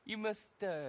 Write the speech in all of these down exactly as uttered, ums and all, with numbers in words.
You must, uh...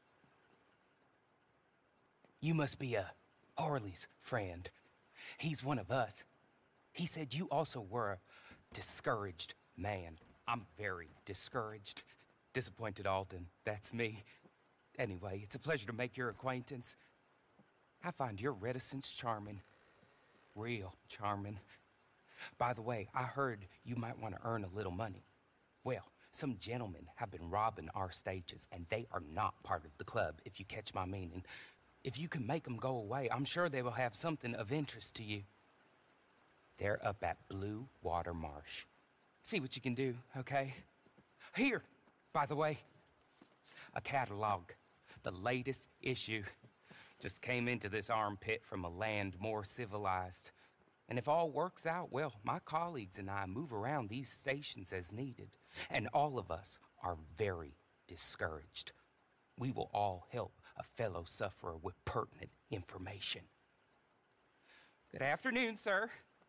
You must be, uh, Harley's friend. He's one of us. He said you also were a discouraged man. I'm very discouraged. Disappointed Alden, that's me. Anyway, it's a pleasure to make your acquaintance. I find your reticence charming. Real charming. By the way, I heard you might want to earn a little money. Well, some gentlemen have been robbing our stages, and they are not part of the club, if you catch my meaning. If you can make them go away, I'm sure they will have something of interest to you. They're up at Blue Water Marsh. See what you can do, okay? Here, by the way, a catalog. The latest issue. Just came into this armpit from a land more civilized. And if all works out, well, my colleagues and I move around these stations as needed. And all of us are very discouraged. We will all help a fellow sufferer with pertinent information. Good afternoon, sir.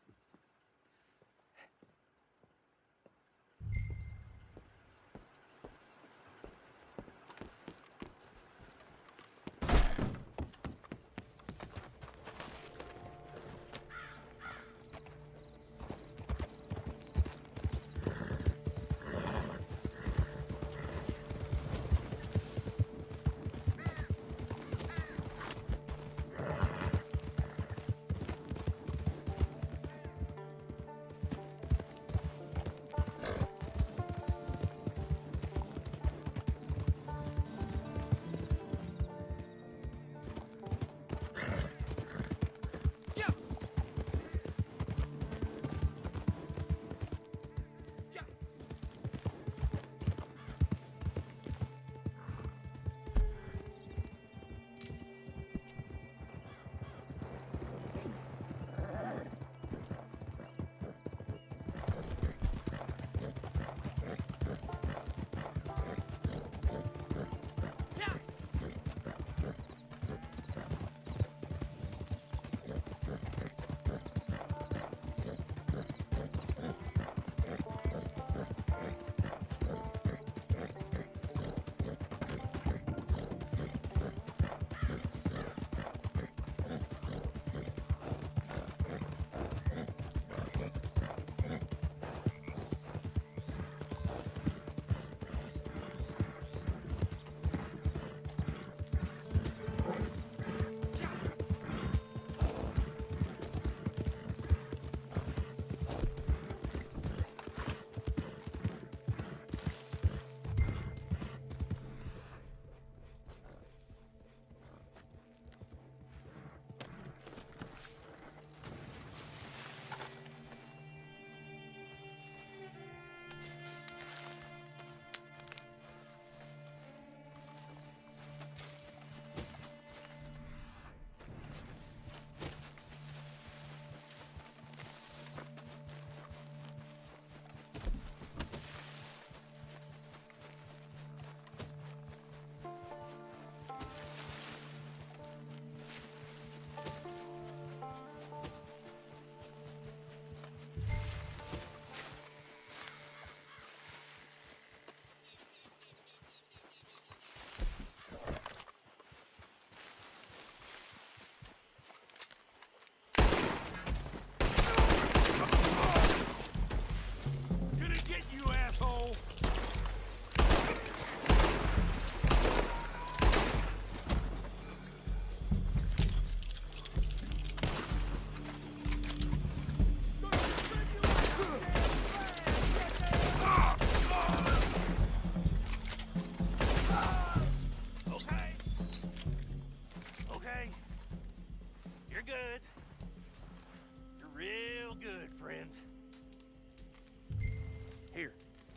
Here,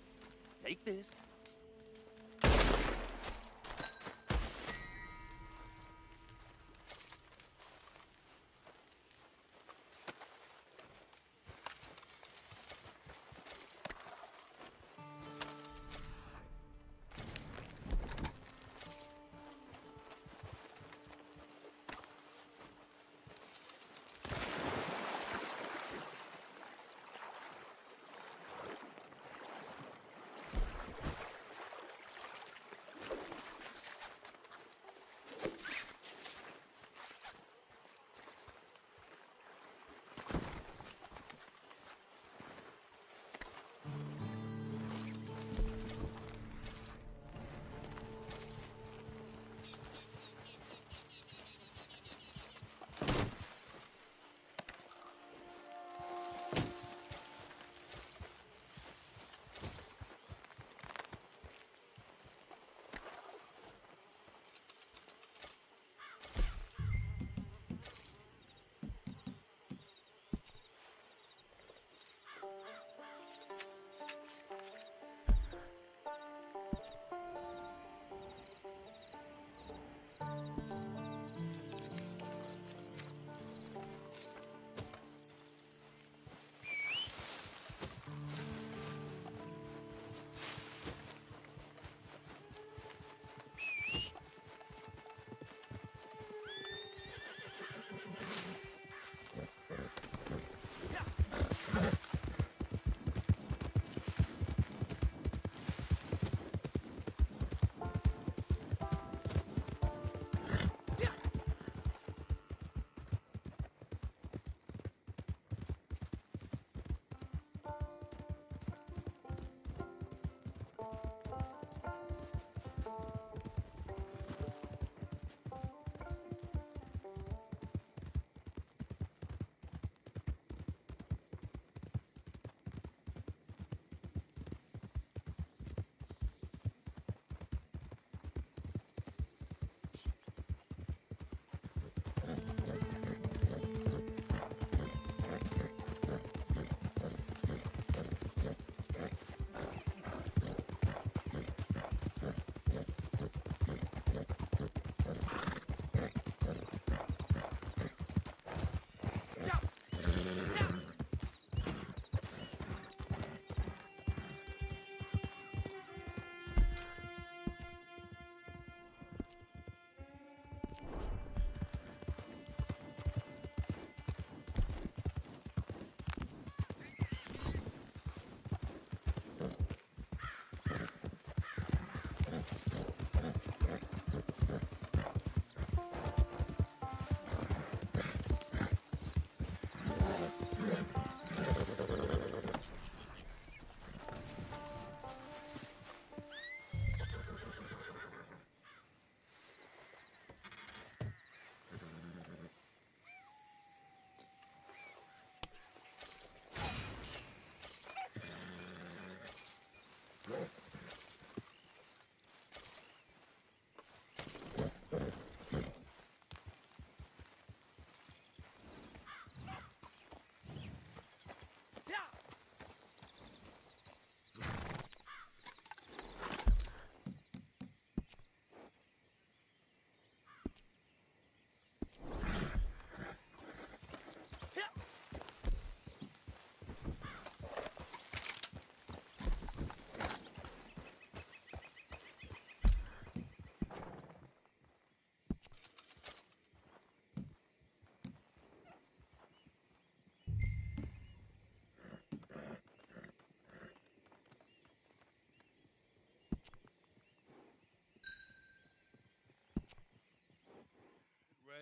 take this.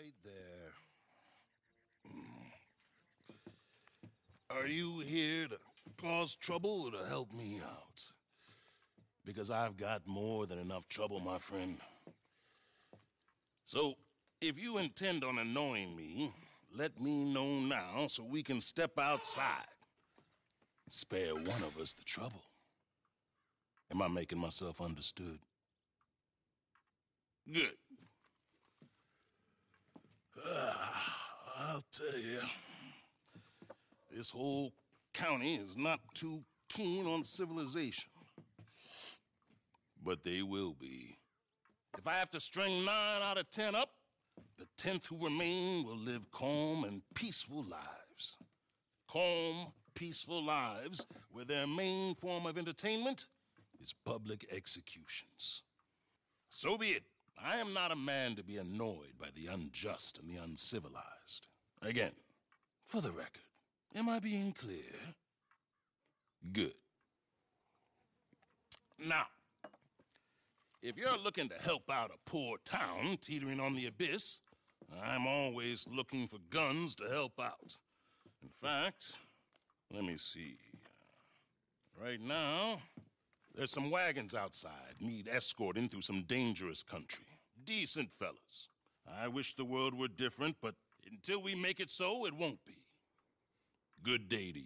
right there. Are you here to cause trouble or to help me out? Because I've got more than enough trouble, my friend. So, if you intend on annoying me, let me know now so we can step outside. Spare one of us the trouble. Am I making myself understood? Good. Uh, I'll tell you, this whole county is not too keen on civilization. But they will be. If I have to string nine out of ten up, the tenth who remain will live calm and peaceful lives. Calm, peaceful lives where their main form of entertainment is public executions. So be it. I am not a man to be annoyed by the unjust and the uncivilized. Again, for the record, am I being clear? Good. Now, if you're looking to help out a poor town teetering on the abyss, I'm always looking for guns to help out. In fact, let me see. Right now, there's some wagons outside, need escorting through some dangerous country. Decent fellas. I wish the world were different, but until we make it so, it won't be. Good day to you.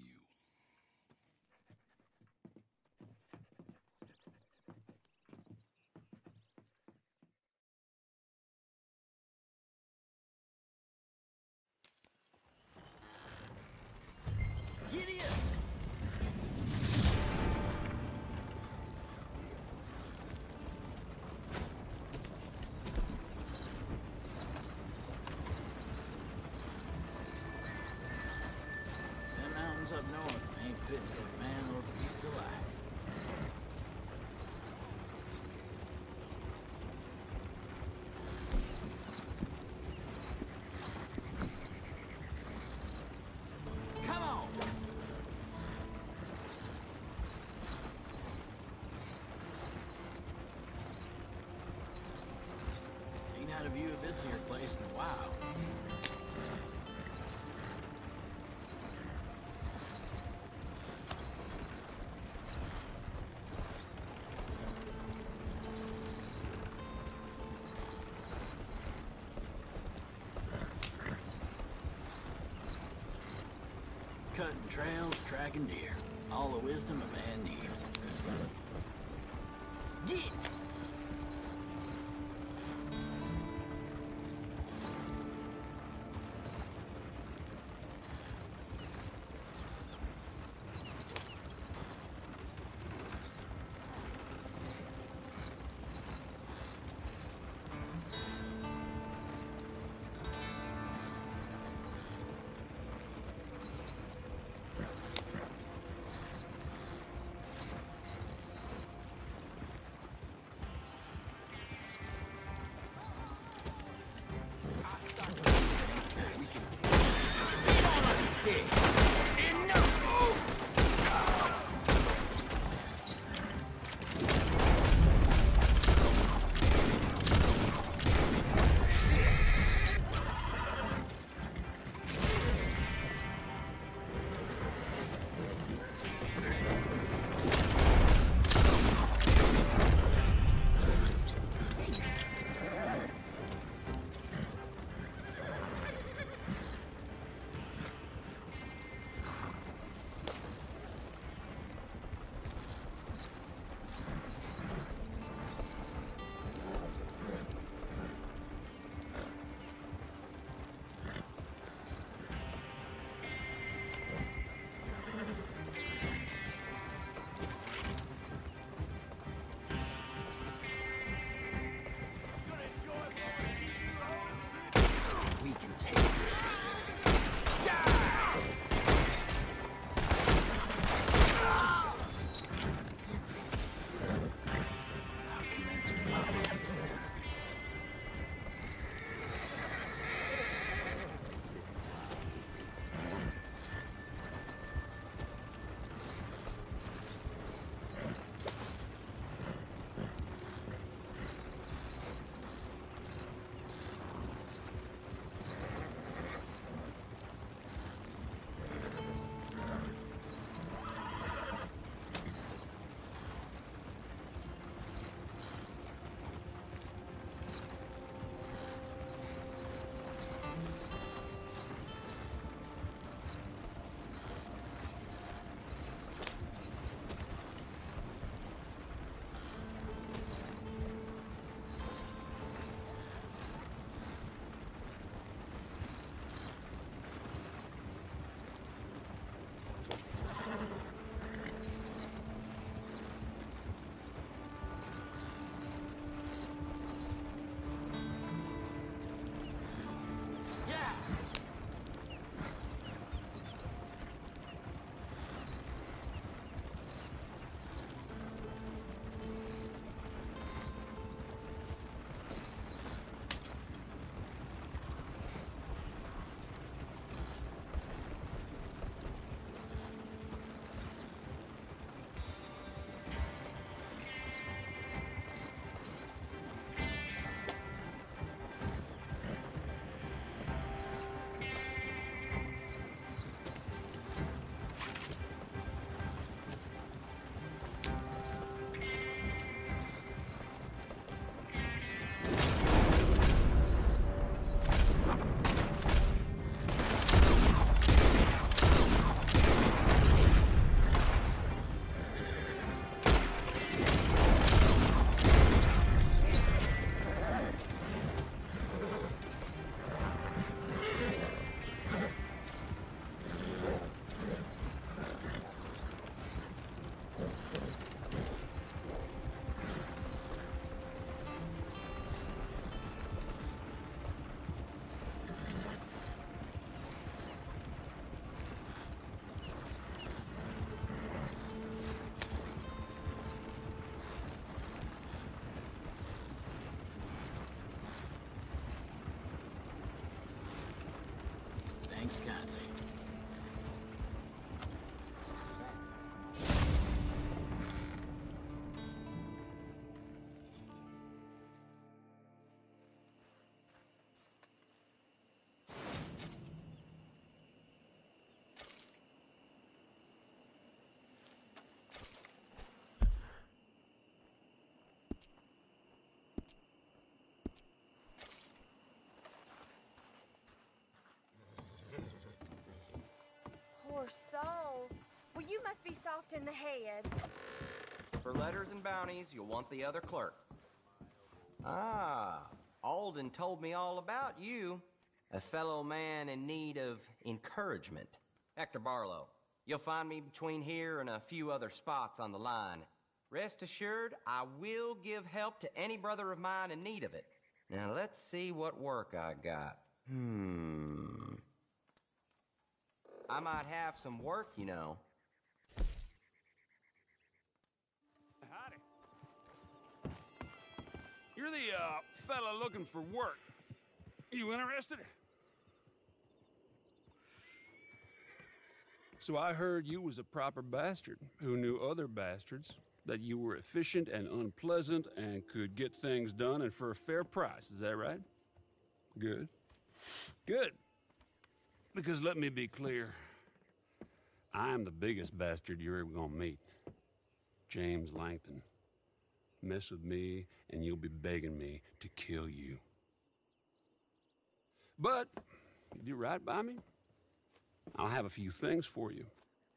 Up north ain't fit for a man or beast alike. Come on! Ain't had a view of this here place in a while. Cutting trails, tracking deer. All the wisdom a man needs. Get! Thanks kindly. Poor soul. Well, you must be soft in the head. For letters and bounties, you'll want the other clerk. Ah, Alden told me all about you. A fellow man in need of encouragement. Hector Barlow. You'll find me between here and a few other spots on the line. Rest assured, I will give help to any brother of mine in need of it. Now, let's see what work I got. Hmm... I might have some work, you know. Howdy. You're the, uh, fella looking for work. You interested? So I heard you was a proper bastard who knew other bastards, that you were efficient and unpleasant and could get things done and for a fair price. Is that right? Good. Good. Because let me be clear, I'm the biggest bastard you're ever gonna meet. James Langton. Mess with me, and you'll be begging me to kill you. But, you do right by me, I'll have a few things for you.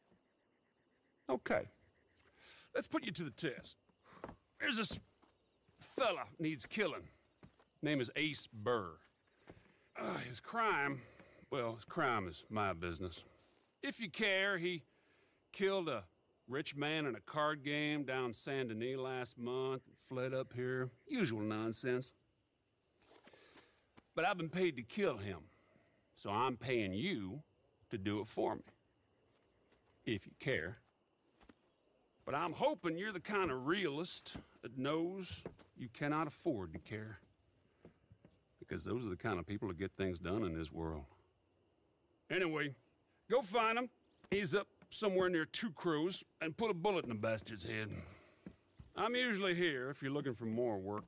Okay. Let's put you to the test. There's this fella needs killing. Name is Ace Burr. Uh, his crime... Well, his crime is my business. If you care, he killed a rich man in a card game down Saint Denis last month, fled up here. Usual nonsense. But I've been paid to kill him, so I'm paying you to do it for me. If you care. But I'm hoping you're the kind of realist that knows you cannot afford to care. Because those are the kind of people that get things done in this world. Anyway, go find him. He's up somewhere near Two Crows, and put a bullet in the bastard's head. I'm usually here if you're looking for more work.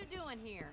you doing here?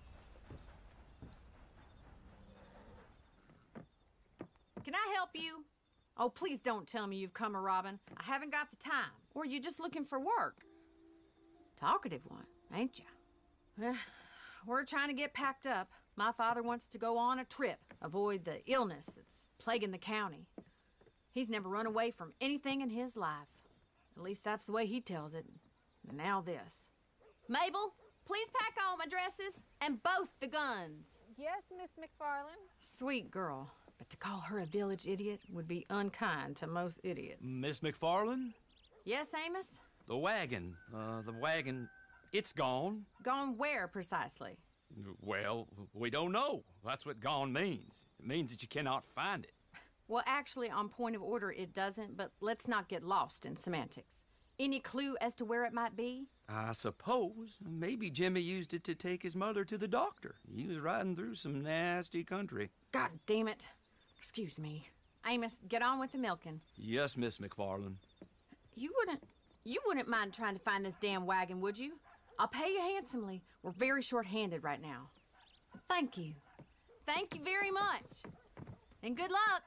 Can I help you? Oh, please don't tell me you've come a-robbing. I haven't got the time. Or you just looking for work? Talkative one, ain't ya? Eh, we're trying to get packed up. My father wants to go on a trip, avoid the illness that's plaguing the county. He's never run away from anything in his life. At least that's the way he tells it. And now this. Mabel, please pack all my dresses and both the guns. Yes, Miss McFarland. Sweet girl. But to call her a village idiot would be unkind to most idiots. Miss McFarland? Yes, Amos? The wagon. Uh, the wagon, it's gone. Gone where, precisely? Well, we don't know. That's what gone means. It means that you cannot find it. Well, actually, on point of order, it doesn't, but let's not get lost in semantics. Any clue as to where it might be? I suppose. Maybe Jimmy used it to take his mother to the doctor. He was riding through some nasty country. God damn it. Excuse me. Amos, get on with the milking. Yes, Miss McFarland. You wouldn't... You wouldn't mind trying to find this damn wagon, would you? I'll pay you handsomely. We're very short-handed right now. Thank you. Thank you very much. And good luck.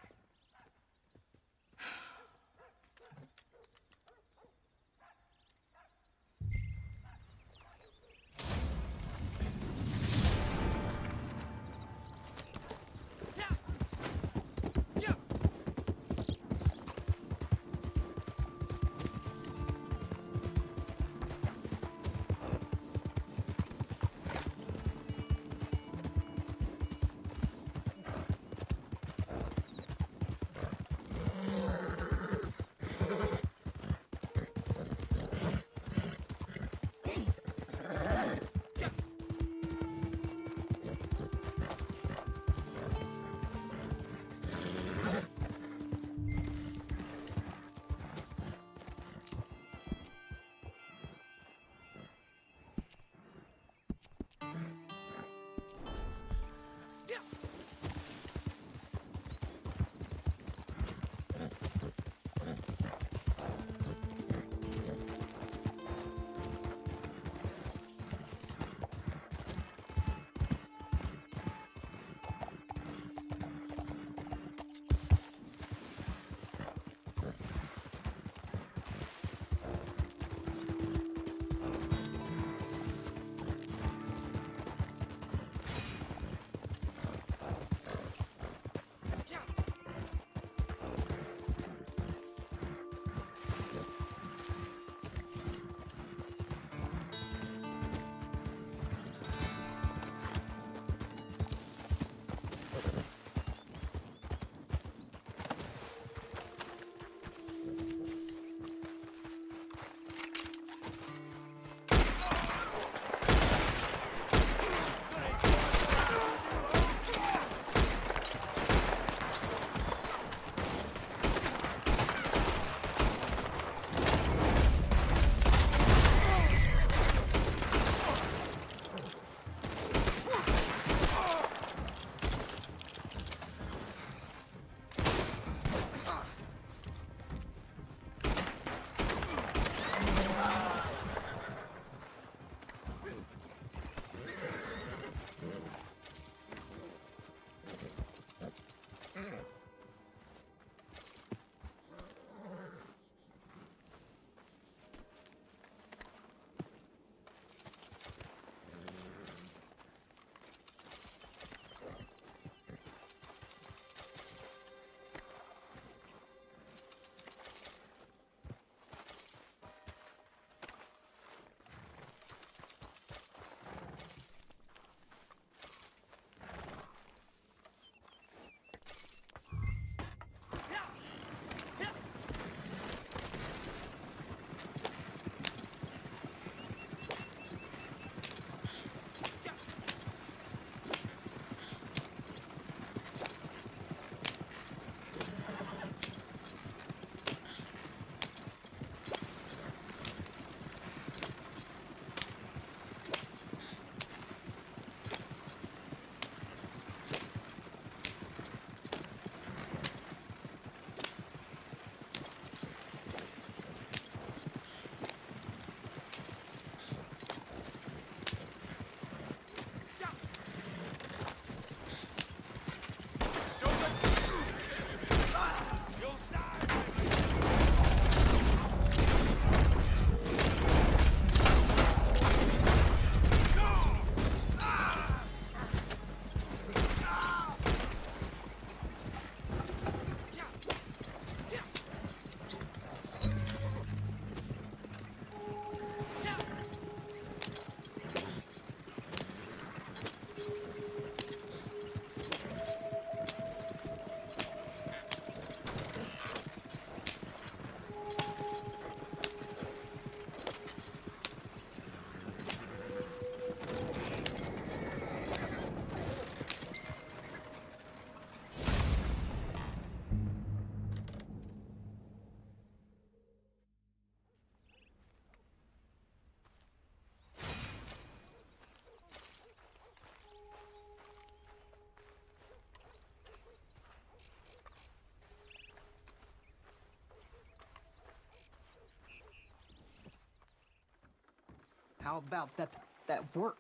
How about that that work?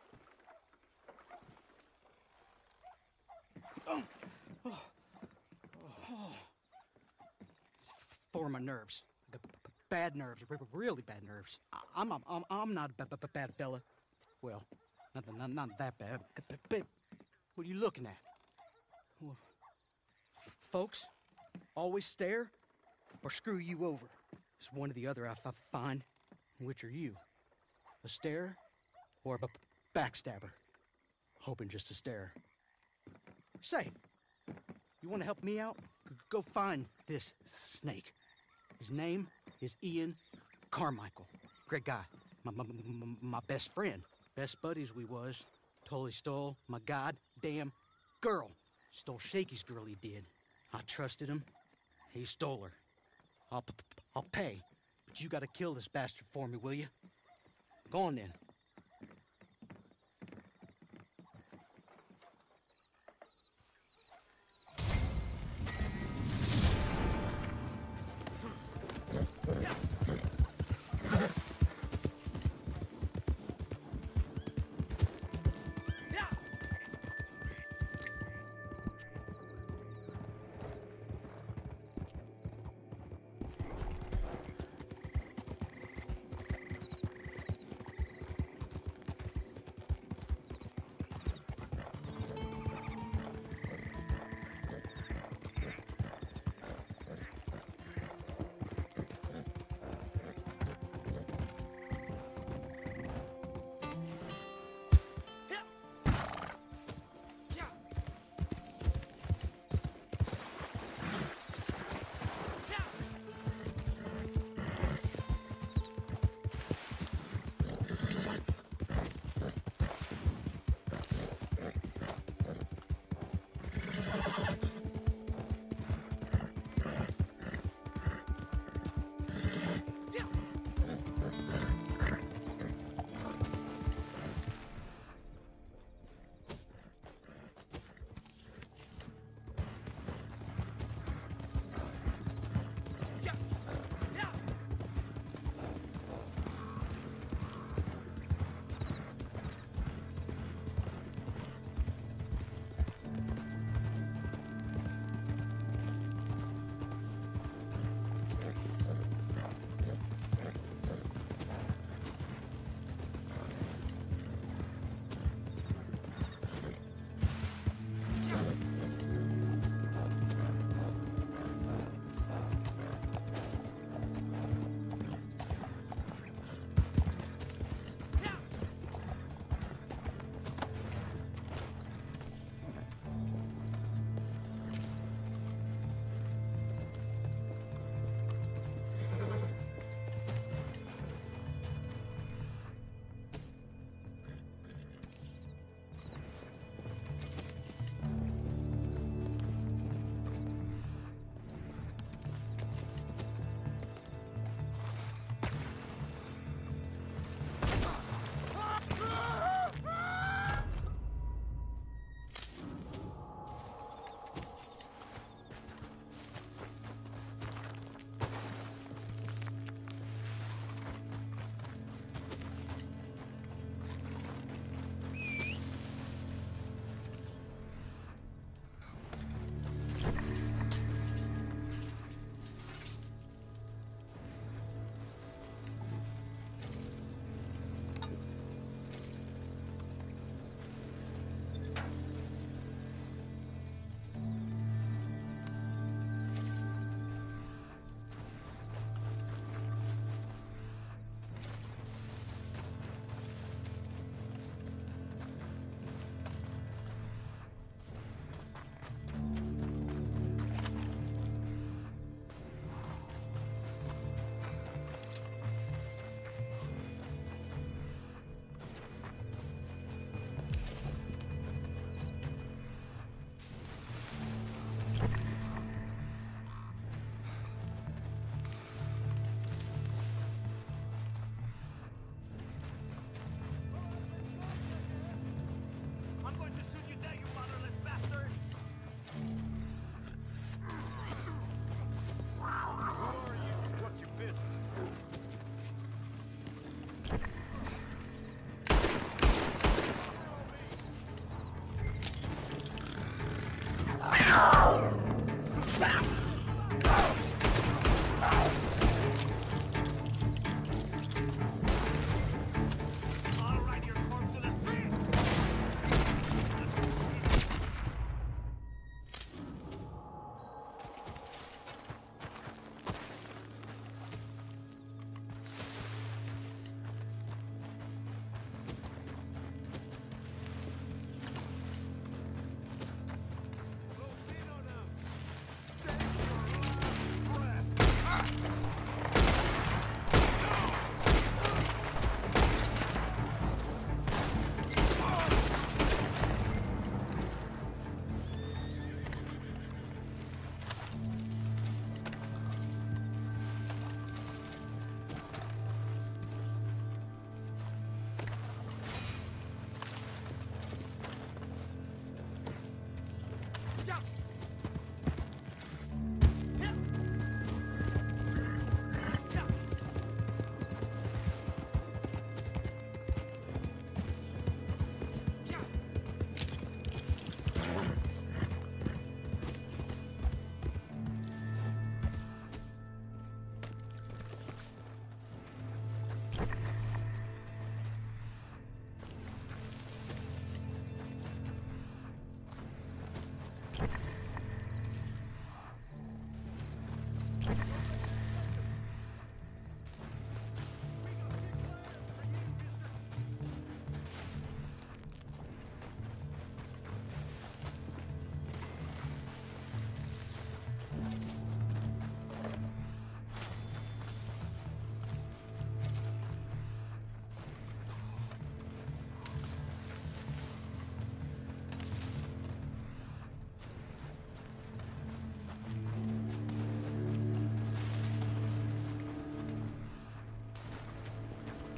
Oh. Oh. Oh. It's for my nerves. B- b- bad nerves, r- really bad nerves. I- I'm, I'm, I'm, I'm not a b- b- bad fella. Well, not, not, not that bad. B- b- what are you looking at? Well, f- folks, always stare or screw you over. It's one or the other I f- find. Which are you? A stare or a b- backstabber? Hoping just to stare. Say, you want to help me out? G- Go find this snake. His name is Ian Carmichael. Great guy. My, my, my, my best friend. Best buddies we was. Totally stole my goddamn girl. Stole Shaky's girl, he did. I trusted him. He stole her. I'll, p- p- I'll pay. But you gotta kill this bastard for me, will you? Go on then.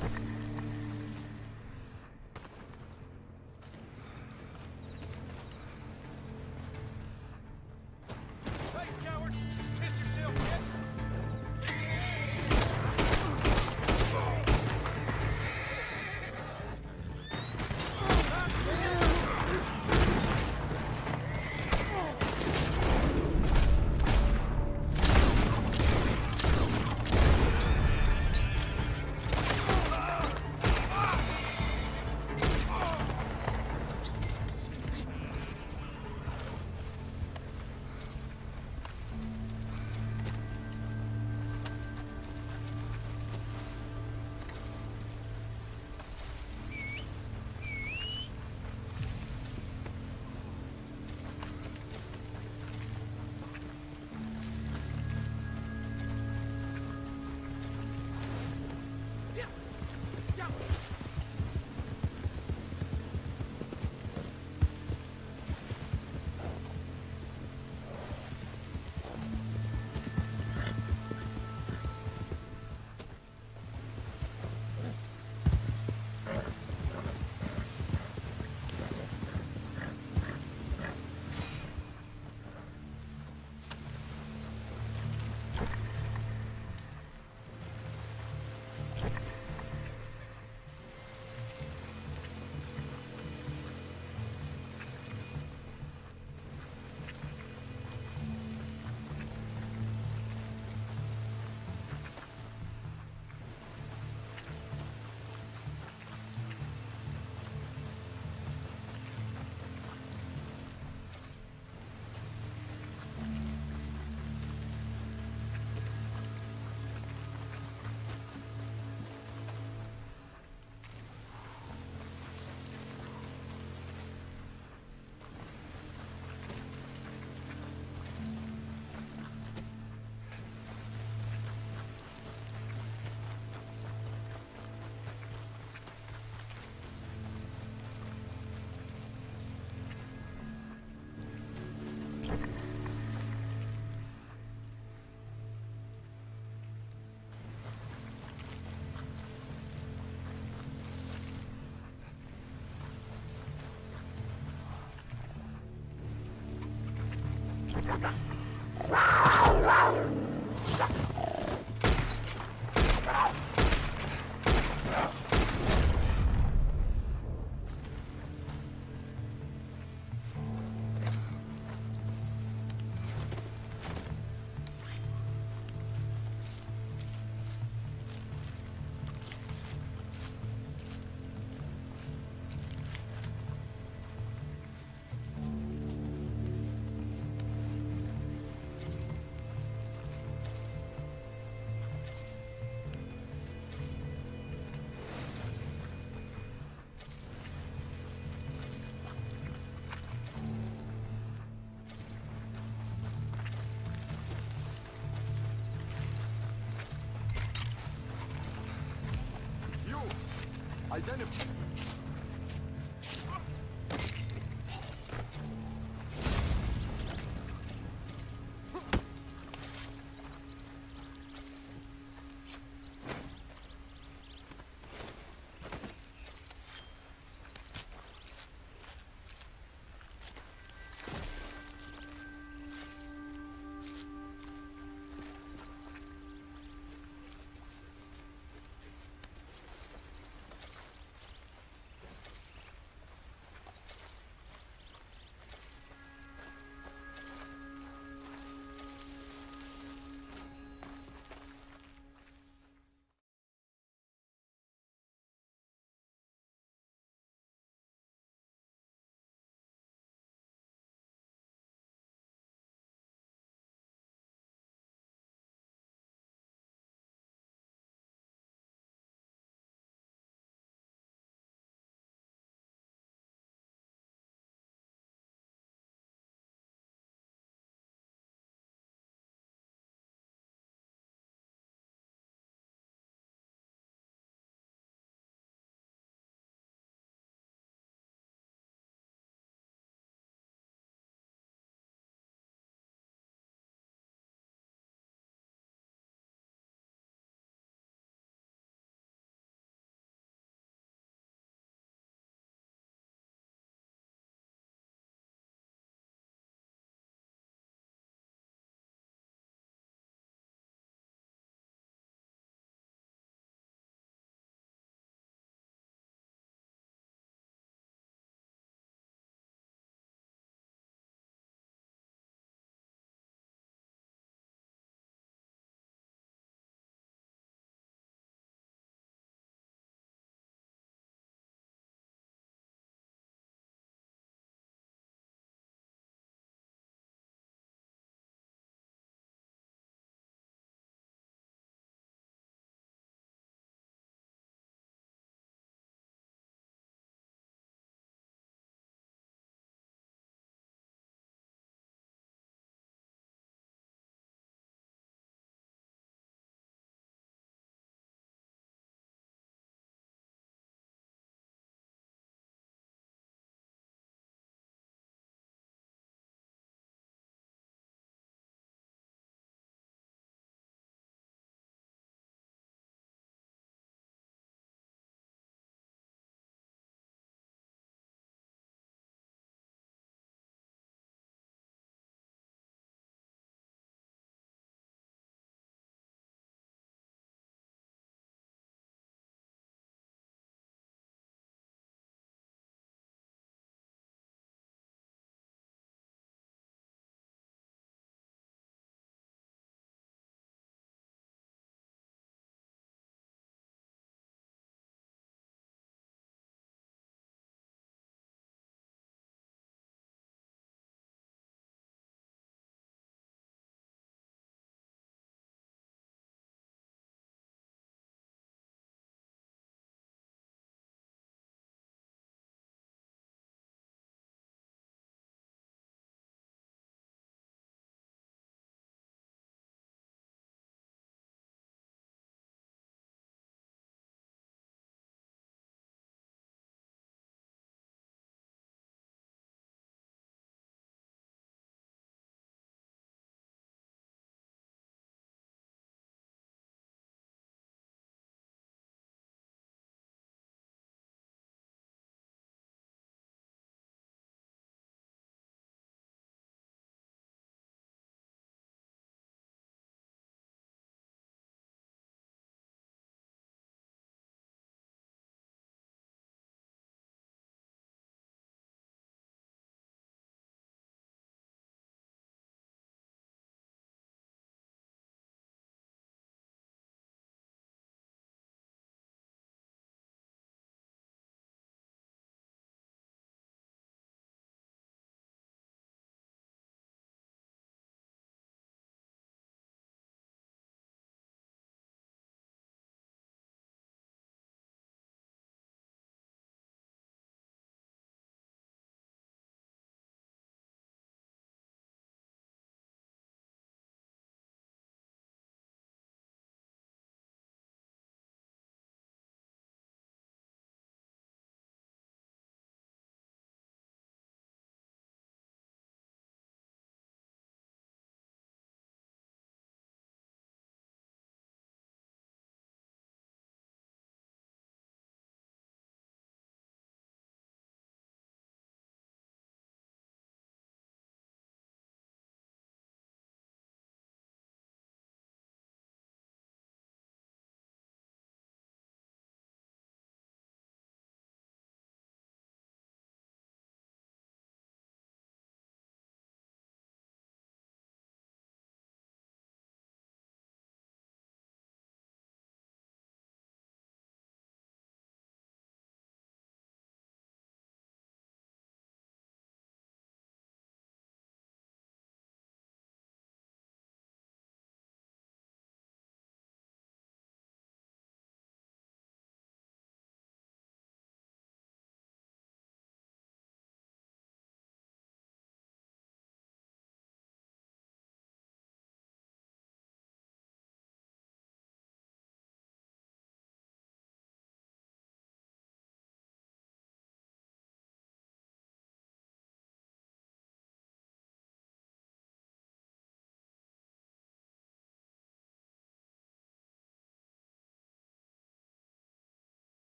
Identify.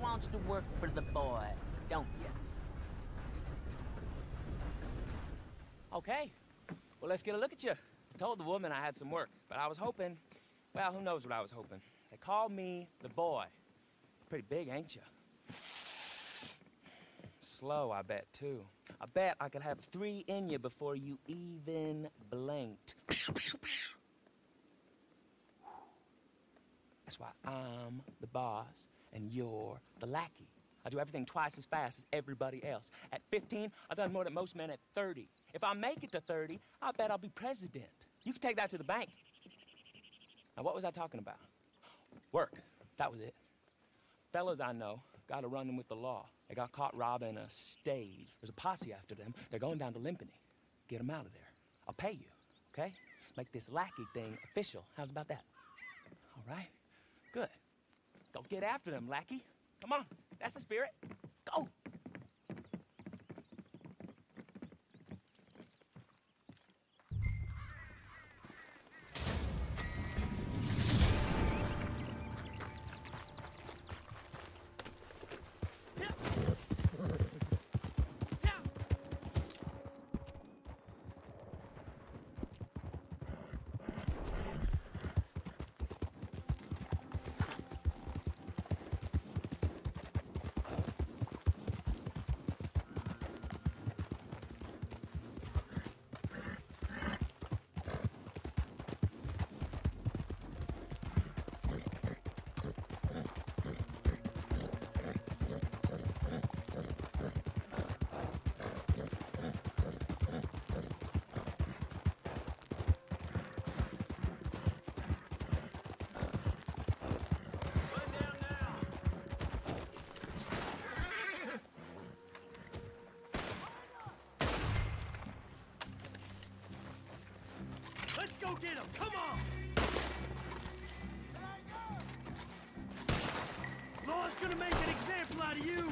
wants to work for the boy, don't you? Okay. Well, let's get a look at you. I told the woman I had some work, but I was hoping... Well, who knows what I was hoping. They called me the boy. Pretty big, ain't you? Slow, I bet, too. I bet I could have three in you before you even blinked. That's why I'm the boss and you're the lackey. I do everything twice as fast as everybody else. At fifteen, I've done more than most men at thirty. If I make it to thirty, I bet I'll be president. You can take that to the bank. Now, what was I talking about? Work. That was it. Fellas I know gotta run them with the law. They got caught robbing a stage. There's a posse after them. They're going down to Limpany. Get them out of there. I'll pay you, okay? Make this lackey thing official. How's about that? All right? Good. Go get after them, lackey. Come on. That's the spirit. Go. Go get him! Come on! Law's gonna make an example out of you!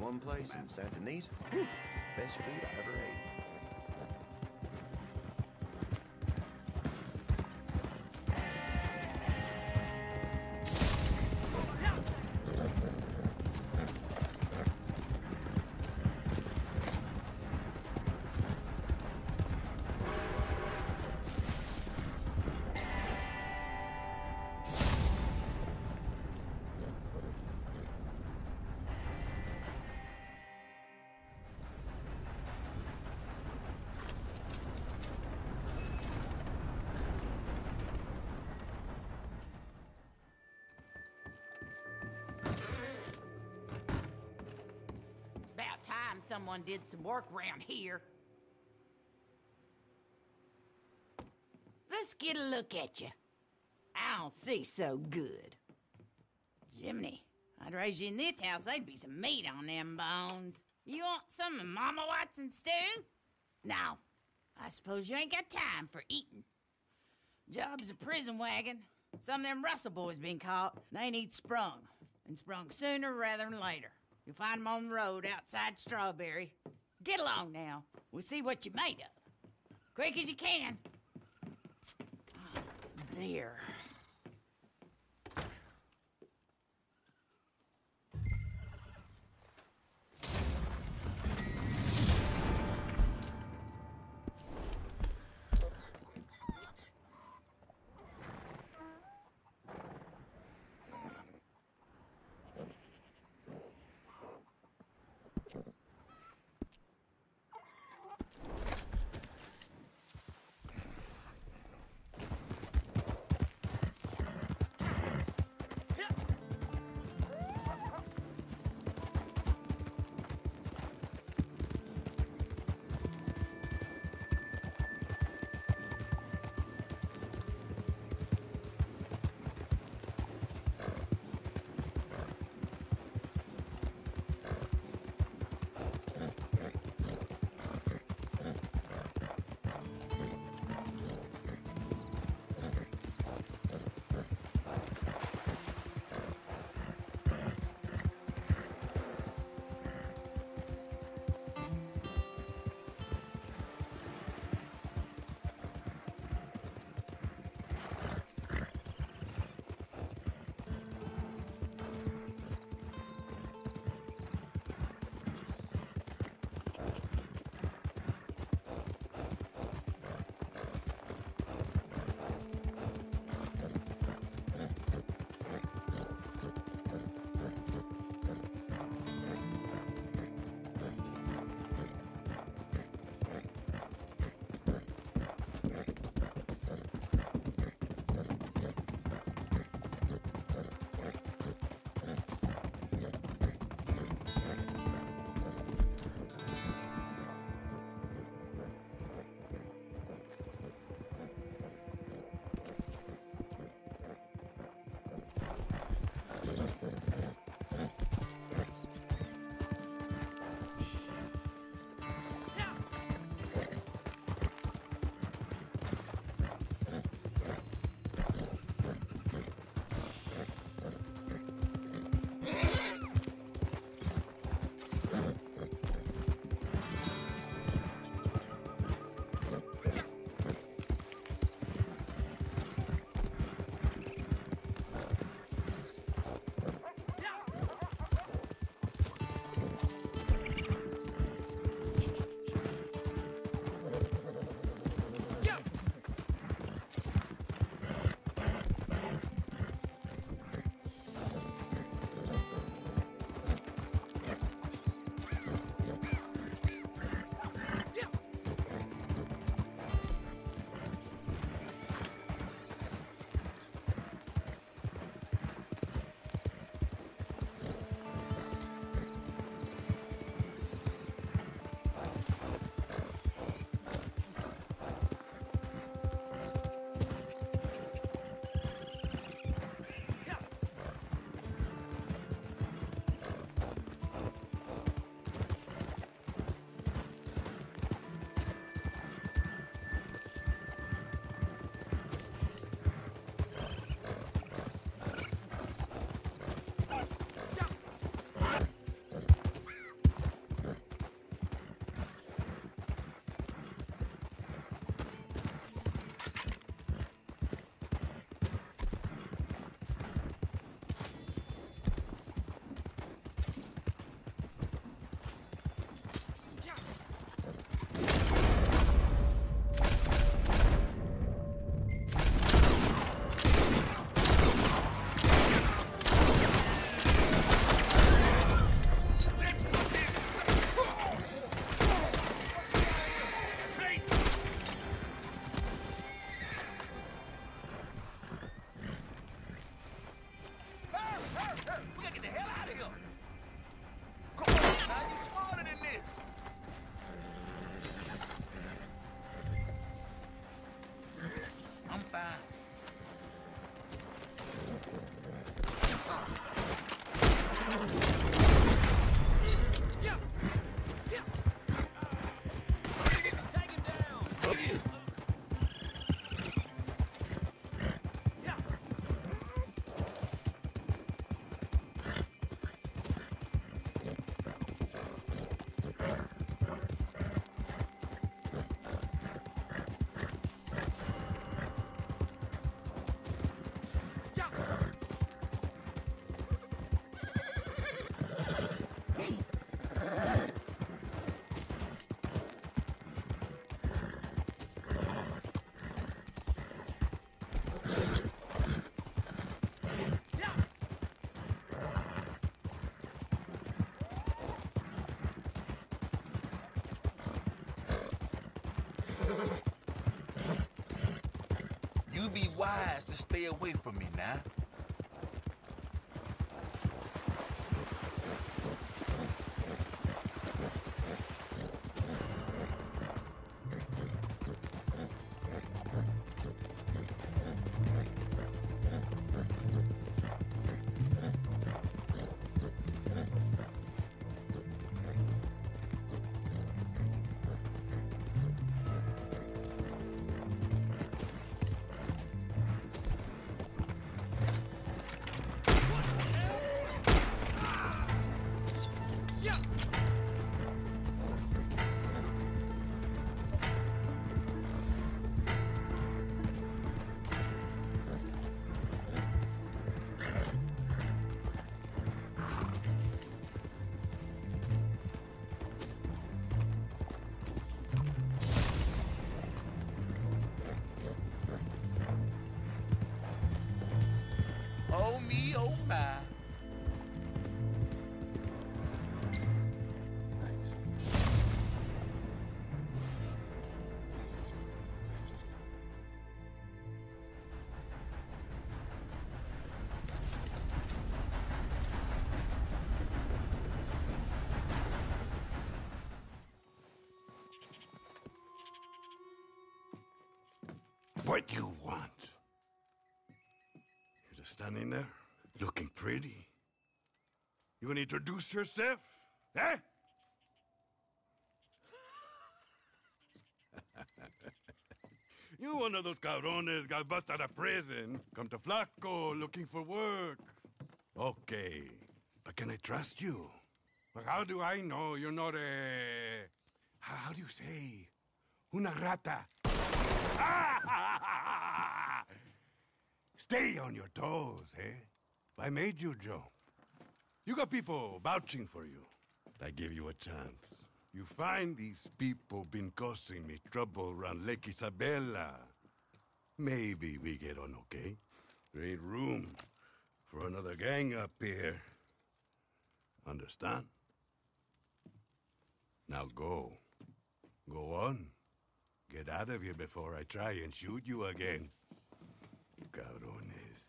one place in Santa Anita. Whew, best food I ever ate. Time someone did some work around here. Let's get a look at you. I don't see so good. Jiminy, I'd raise you in this house, there'd be some meat on them bones. You want some of Mama Watson's stew? No, I suppose you ain't got time for eating. Job's a prison wagon. Some of them Russell boys been caught. They need sprung, and sprung sooner rather than later. You'll find them on the road outside Strawberry. Get along now. We'll see what you're made of. Quick as you can. Oh, dear. I'm fine. Yeah! Yeah! Take him down! You be wise to stay away from me now. Oh me, oh my. What you want? You're just standing there, looking pretty. You gonna introduce yourself? Eh? You one of those cabrones got busted out of prison. Come to Flaco looking for work. Okay, but can I trust you? But how do I know you're not a... How, how do you say? Una rata. Stay on your toes, eh? I made you, Joe. You got people vouching for you. I give you a chance. You find these people been causing me trouble around Lake Isabella. Maybe we get on okay. There ain't room for another gang up here. Understand? Now go. Go on. Get out of here before I try and shoot you again. Cabrones.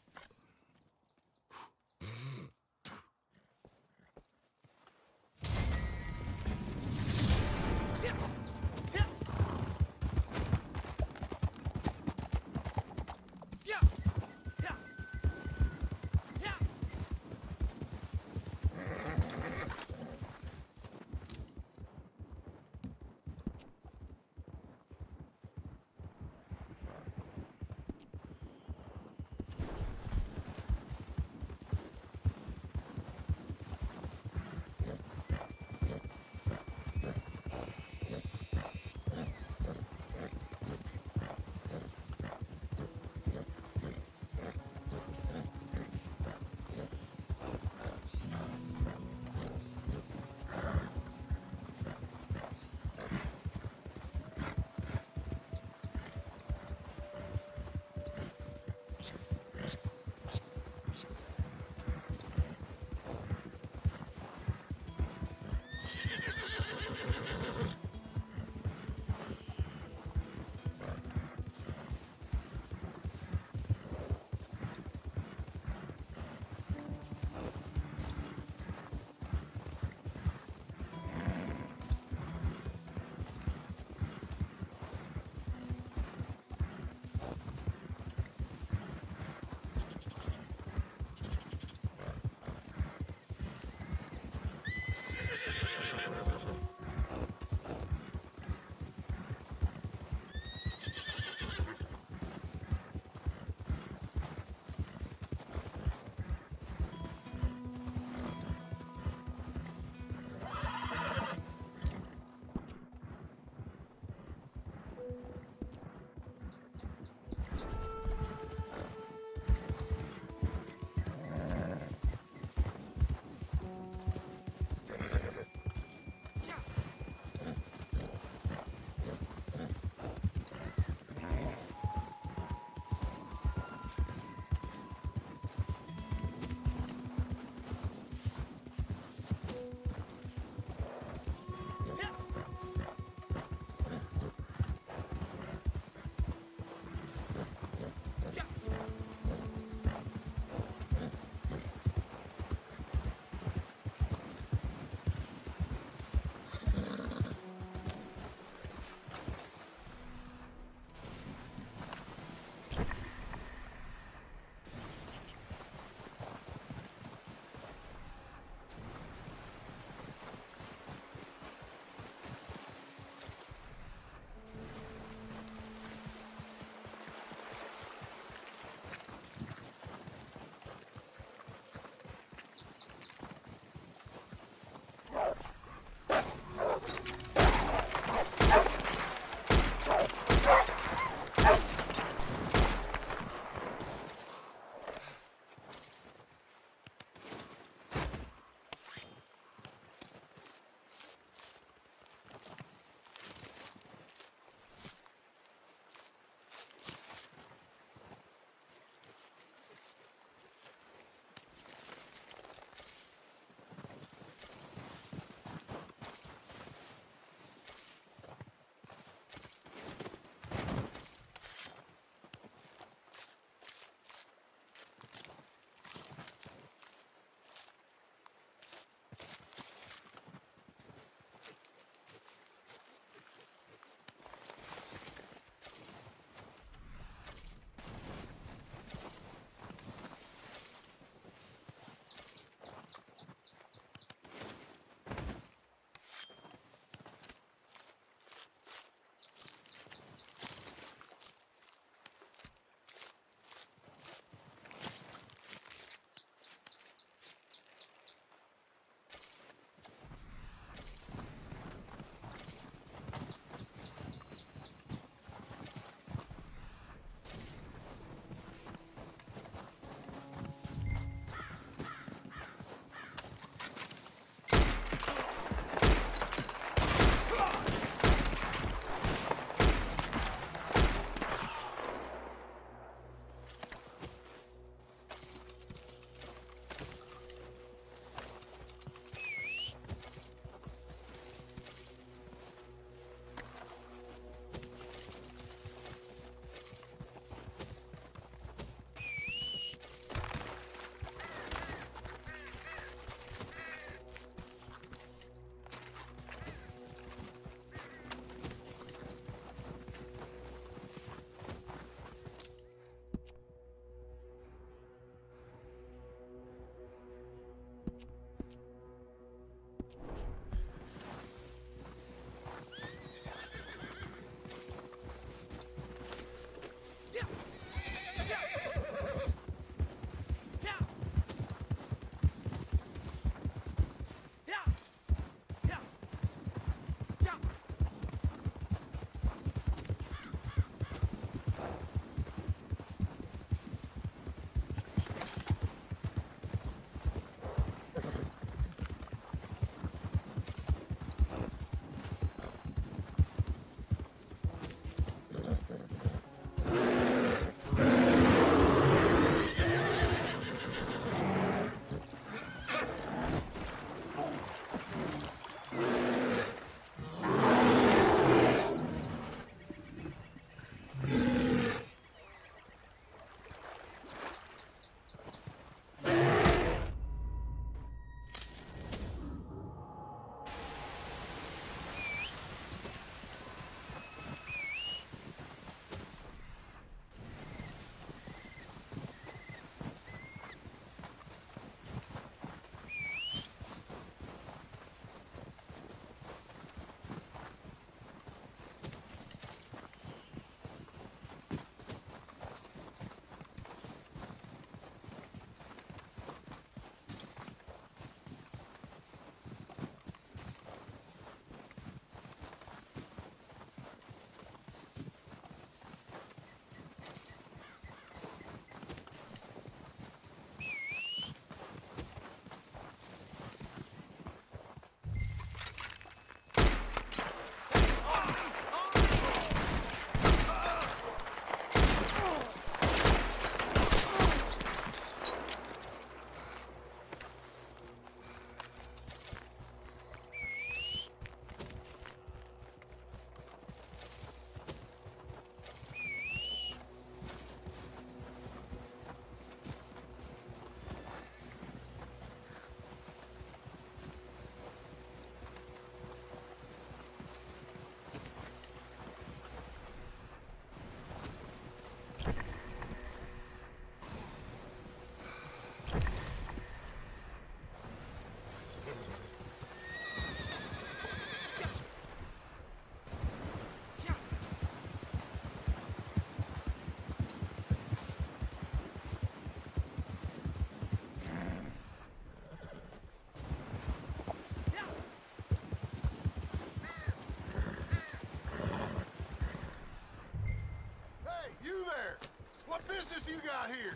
business you got here?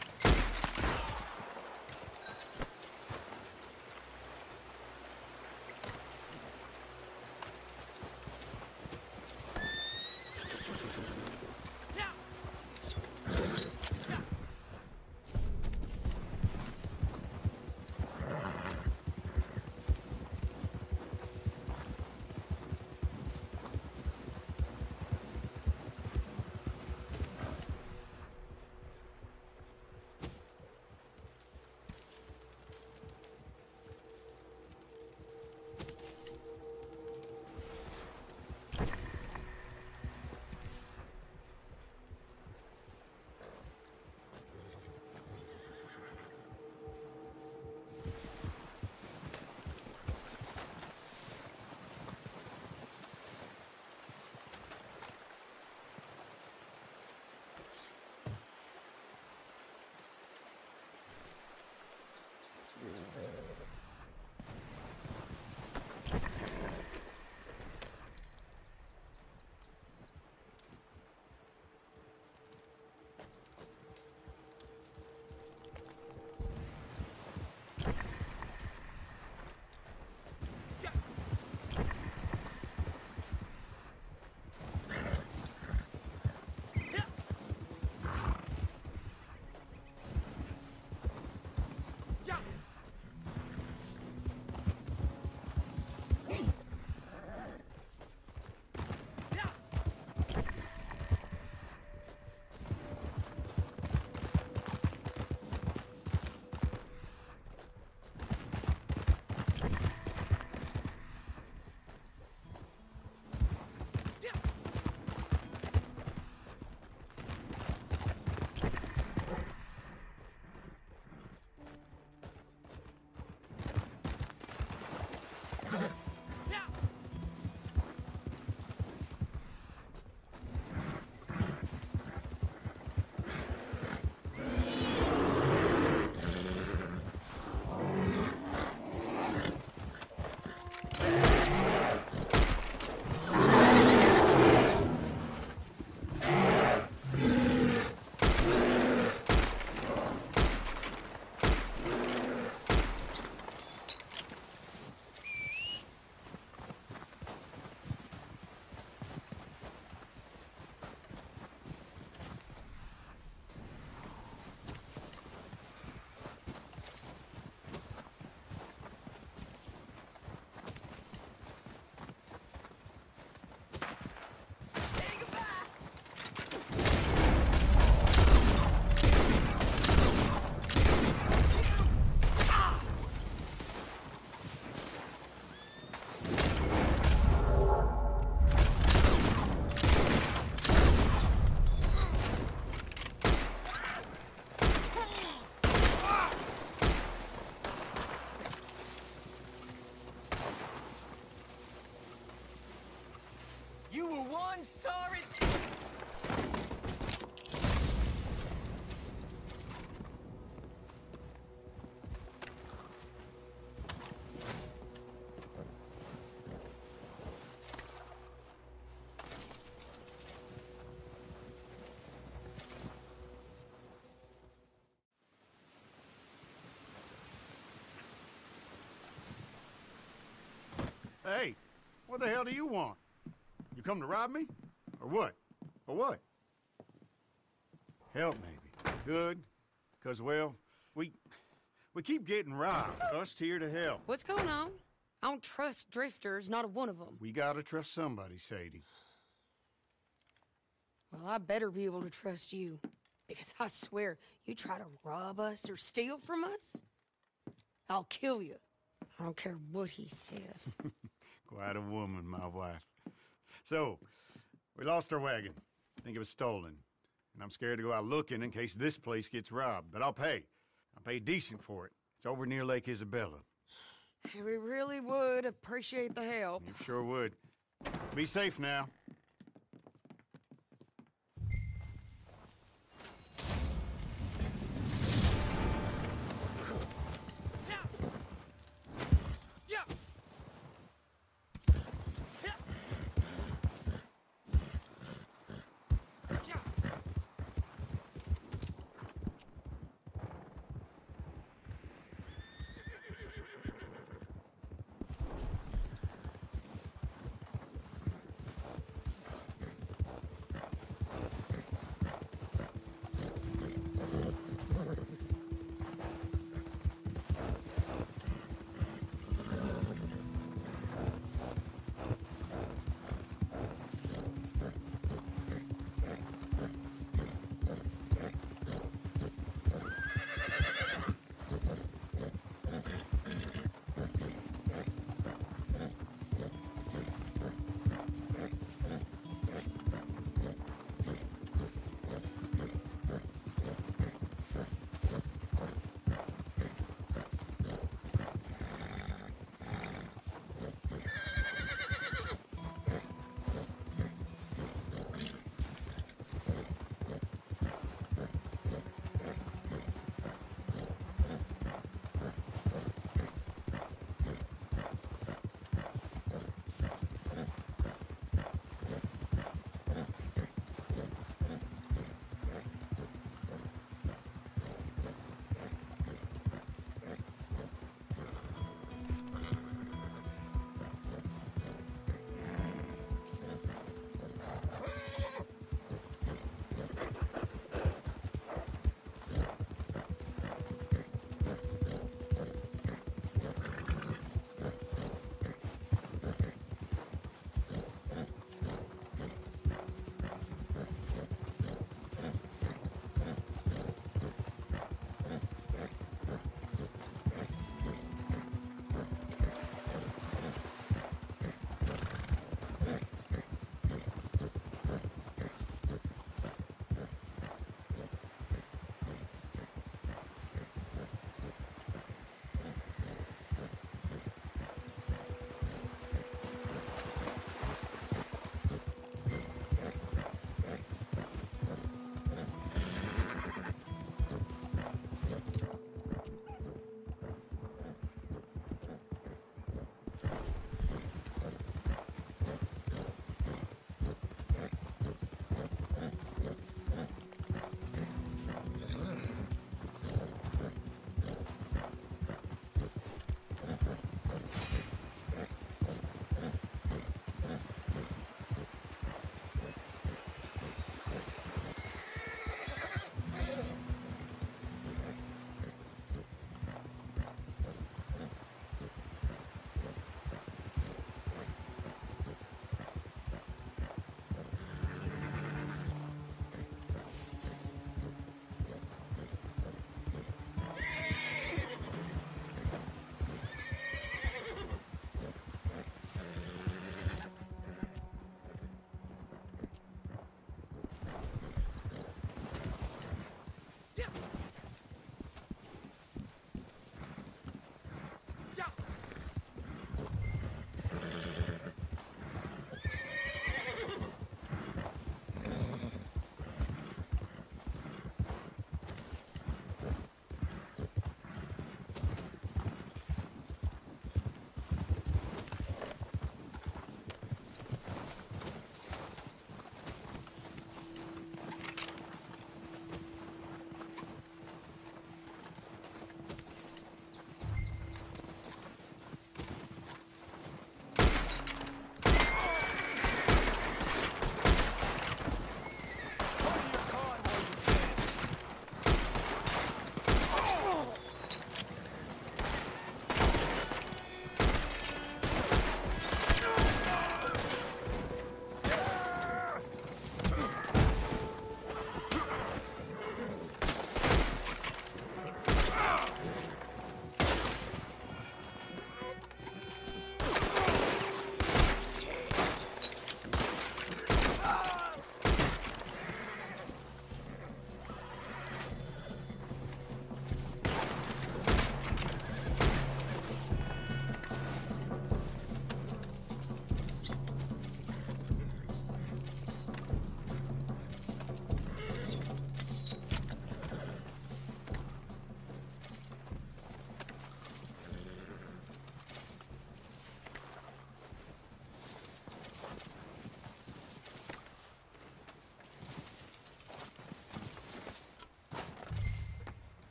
one sorry... Hey, what the hell do you want? You come to rob me? Or what? Or what? Help, maybe. Good. Because, well, we... we keep getting robbed. Us here to help. What's going on? I don't trust drifters, not a one of them. We gotta trust somebody, Sadie. Well, I better be able to trust you. Because I swear, you try to rob us or steal from us, I'll kill you. I don't care what he says. Quite a woman, my wife. So, we lost our wagon. I think it was stolen. And I'm scared to go out looking in case this place gets robbed. But I'll pay. I'll pay decent for it. It's over near Lake Isabella. We really would appreciate the help. You sure would. Be safe now.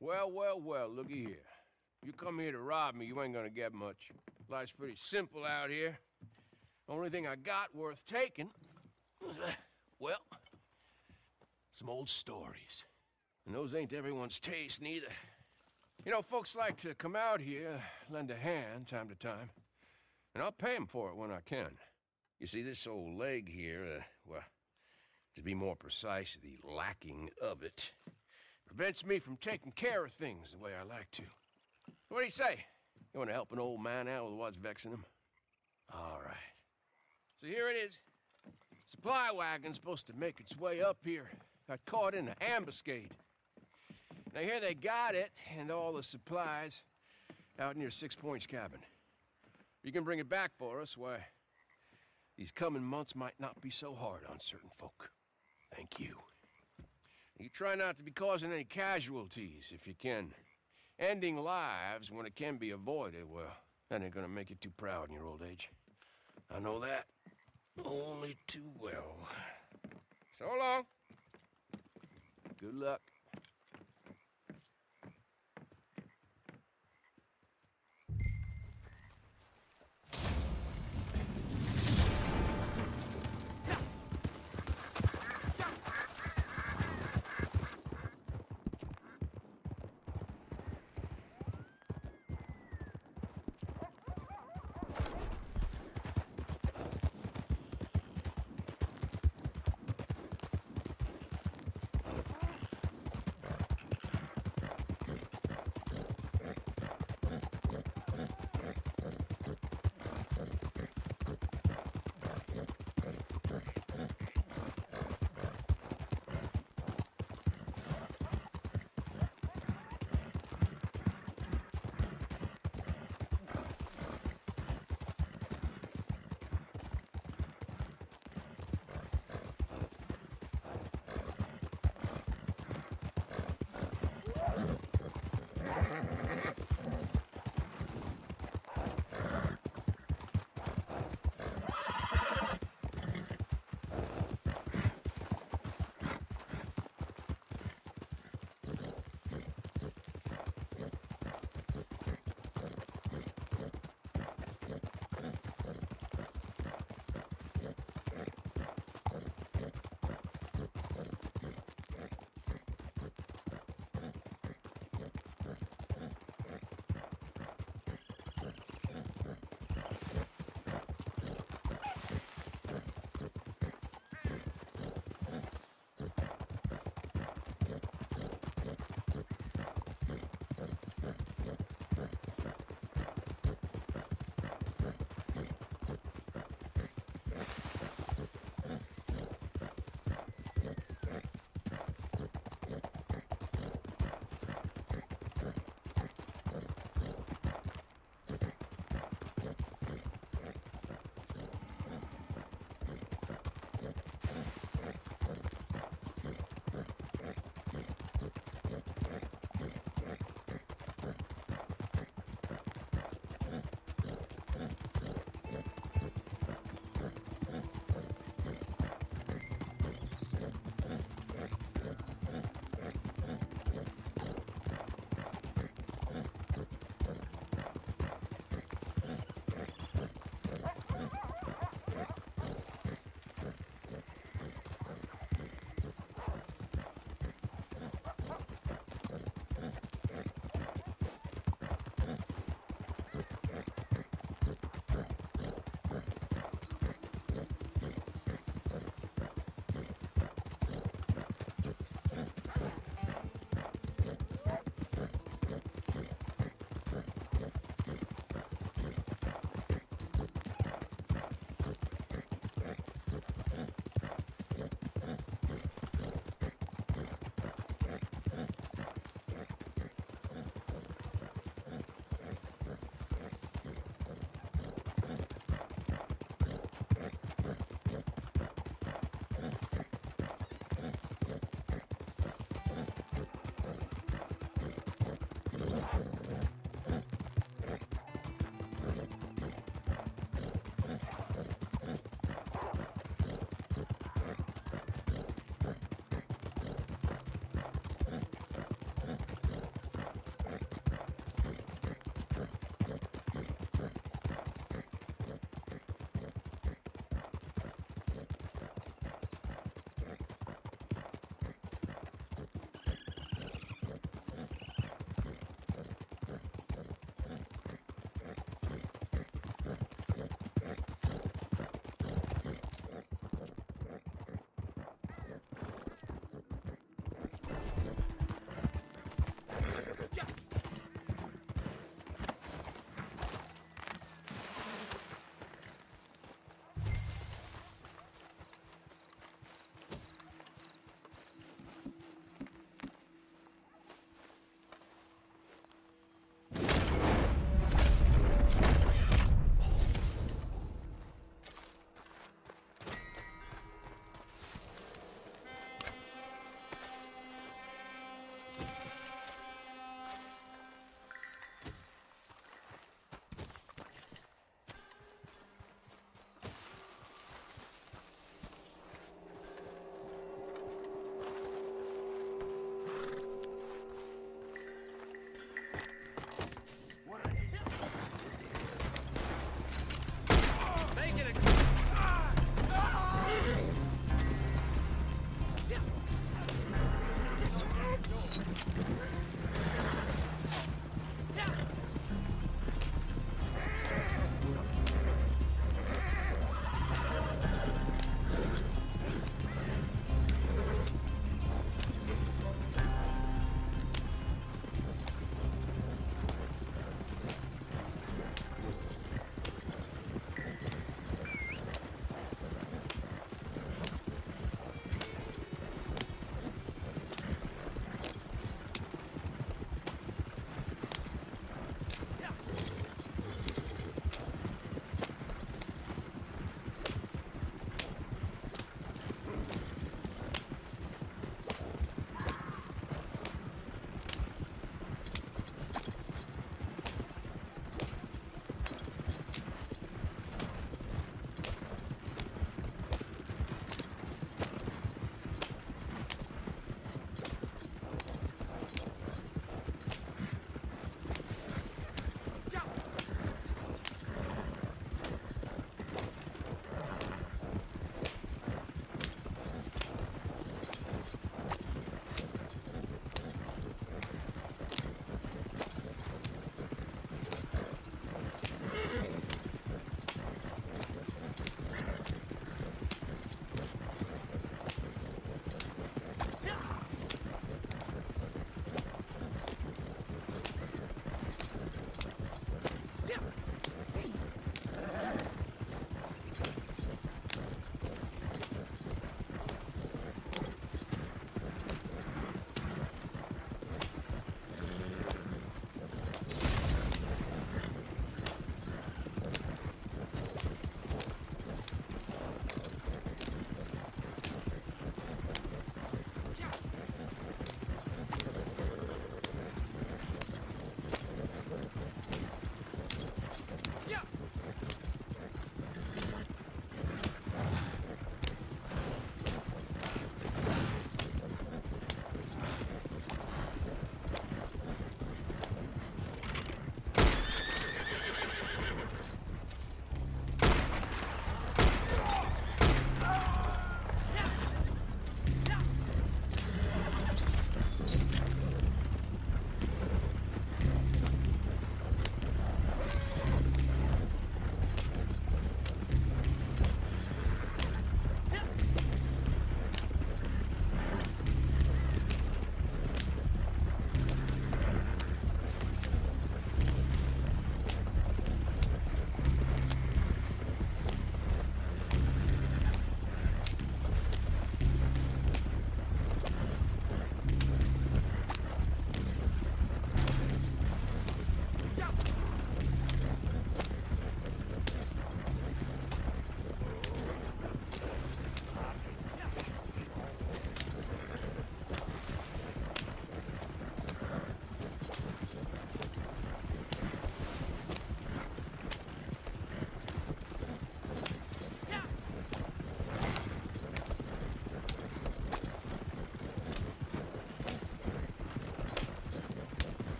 Well, well, well, looky here. You come here to rob me, you ain't gonna get much. Life's pretty simple out here. Only thing I got worth taking, well, some old stories. And those ain't everyone's taste, neither. You know, folks like to come out here, lend a hand time to time. And I'll pay 'em for it when I can. You see, this old leg here, uh, well, to be more precise, the lacking of it, prevents me from taking care of things the way I like to. What do you say? You want to help an old man out with what's vexing him? All right. So here it is. Supply wagon's supposed to make its way up here. Got caught in an ambuscade. Now here they got it and all the supplies out near Six Points cabin. You can bring it back for us, why, these coming months might not be so hard on certain folk. Thank you. You try not to be causing any casualties if you can. Ending lives when it can be avoided, well, that ain't gonna make you too proud in your old age. I know that only too well. So long. Good luck.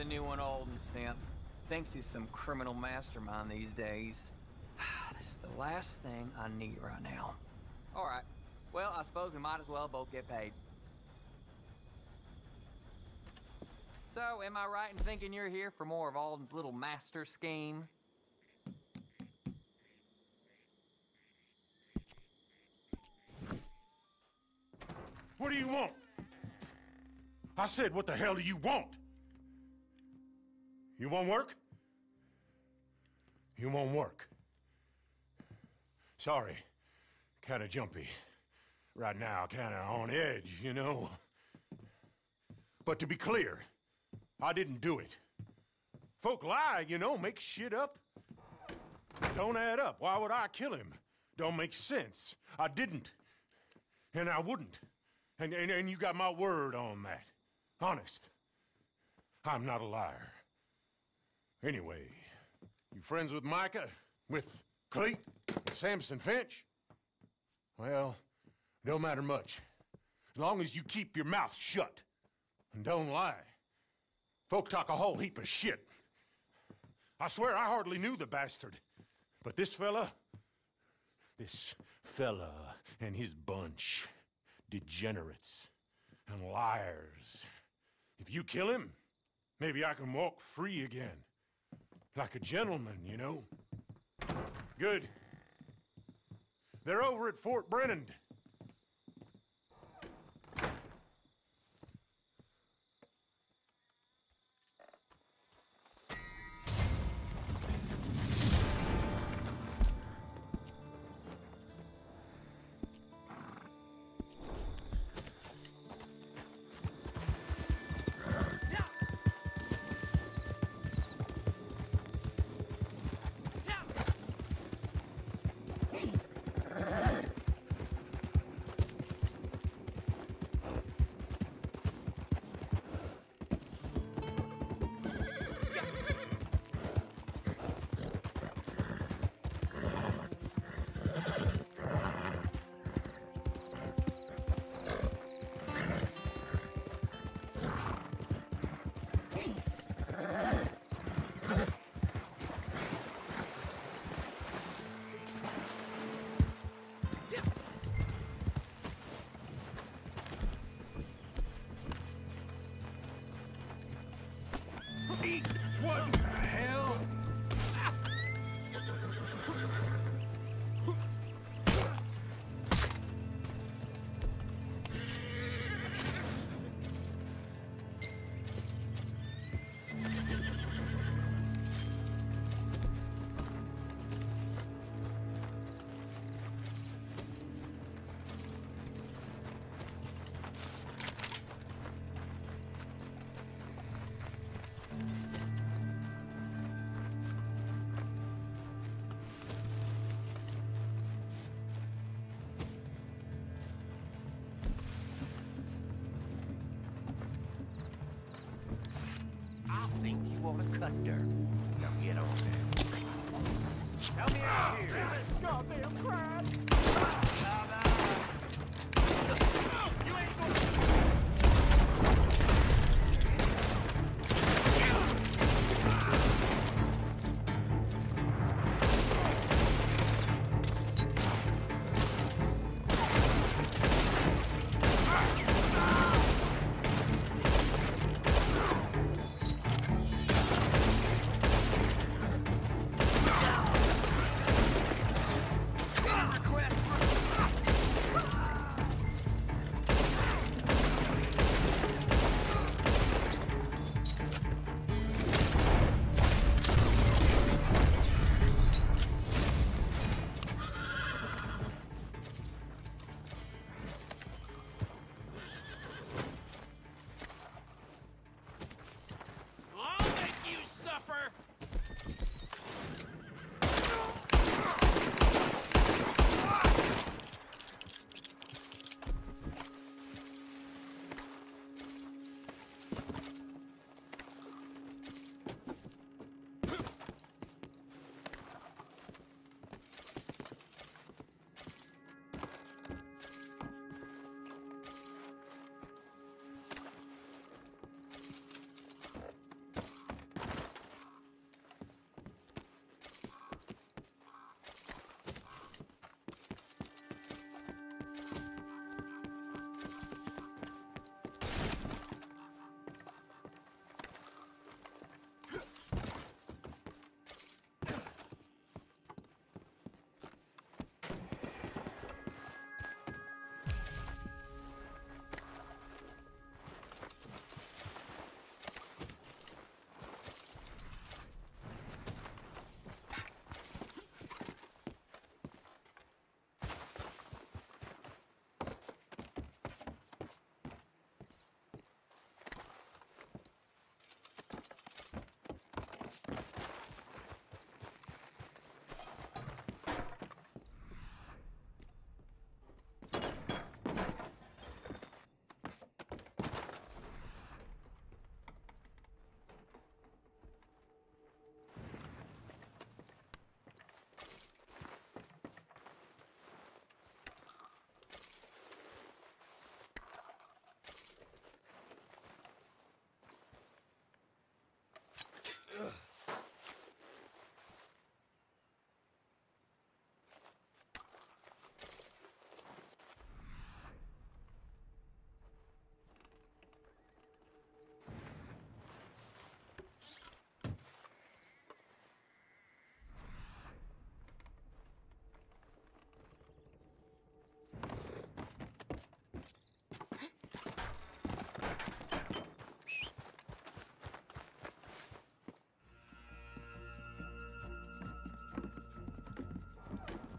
new one Alden sent. Thinks he's some criminal mastermind these days. This is the last thing I need right now. All right. Well, I suppose we might as well both get paid. So, am I right in thinking you're here for more of Alden's little master scheme? What do you want? I said, what the hell do you want? You want work? You want work? Sorry, kind of jumpy. Right now, kind of on edge, you know? But to be clear, I didn't do it. Folk lie, you know, make shit up. Don't add up. Why would I kill him? Don't make sense. I didn't. And I wouldn't. And, and, and you got my word on that. Honest. I'm not a liar. Anyway, you friends with Micah? With Cleet? With Samson Finch? Well, don't matter much. As long as you keep your mouth shut. And don't lie. Folk talk a whole heap of shit. I swear I hardly knew the bastard. But this fella... This fella and his bunch... degenerates and liars. If you kill him, maybe I can walk free again. Like a gentleman, you know? Good. They're over at Fort Brennan. What the hell? I think you want to cut dirt. Now get on there. Help me out here. This goddamn crap. You ain't gonna...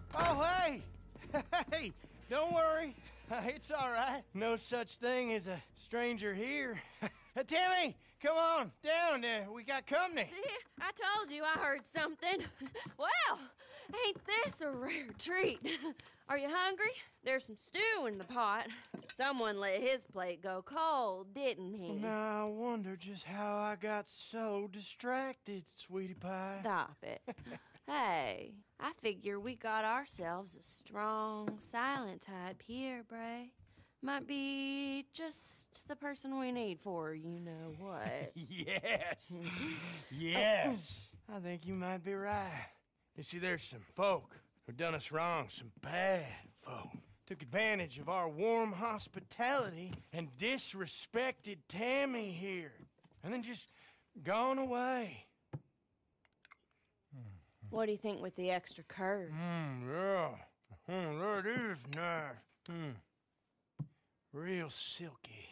Oh, hey! Hey, don't worry. It's all right. No such thing as a stranger here. Timmy, come on, down there. We got company. See, I told you I heard something. Well, ain't this a rare treat? Are you hungry? There's some stew in the pot. Someone let his plate go cold, didn't he? Now, I wonder just how I got so distracted, sweetie pie. Stop it. Hey, I figure we got ourselves a strong, silent type here, Bray. Might be just the person we need for you know what. Yes. Yes. I think you might be right. You see, there's some folk who done us wrong, some bad folk. Took advantage of our warm hospitality and disrespected Tammy here. And then just gone away. What do you think with the extra curd? Mmm, yeah. Mm, that is nice. Mm. Real silky.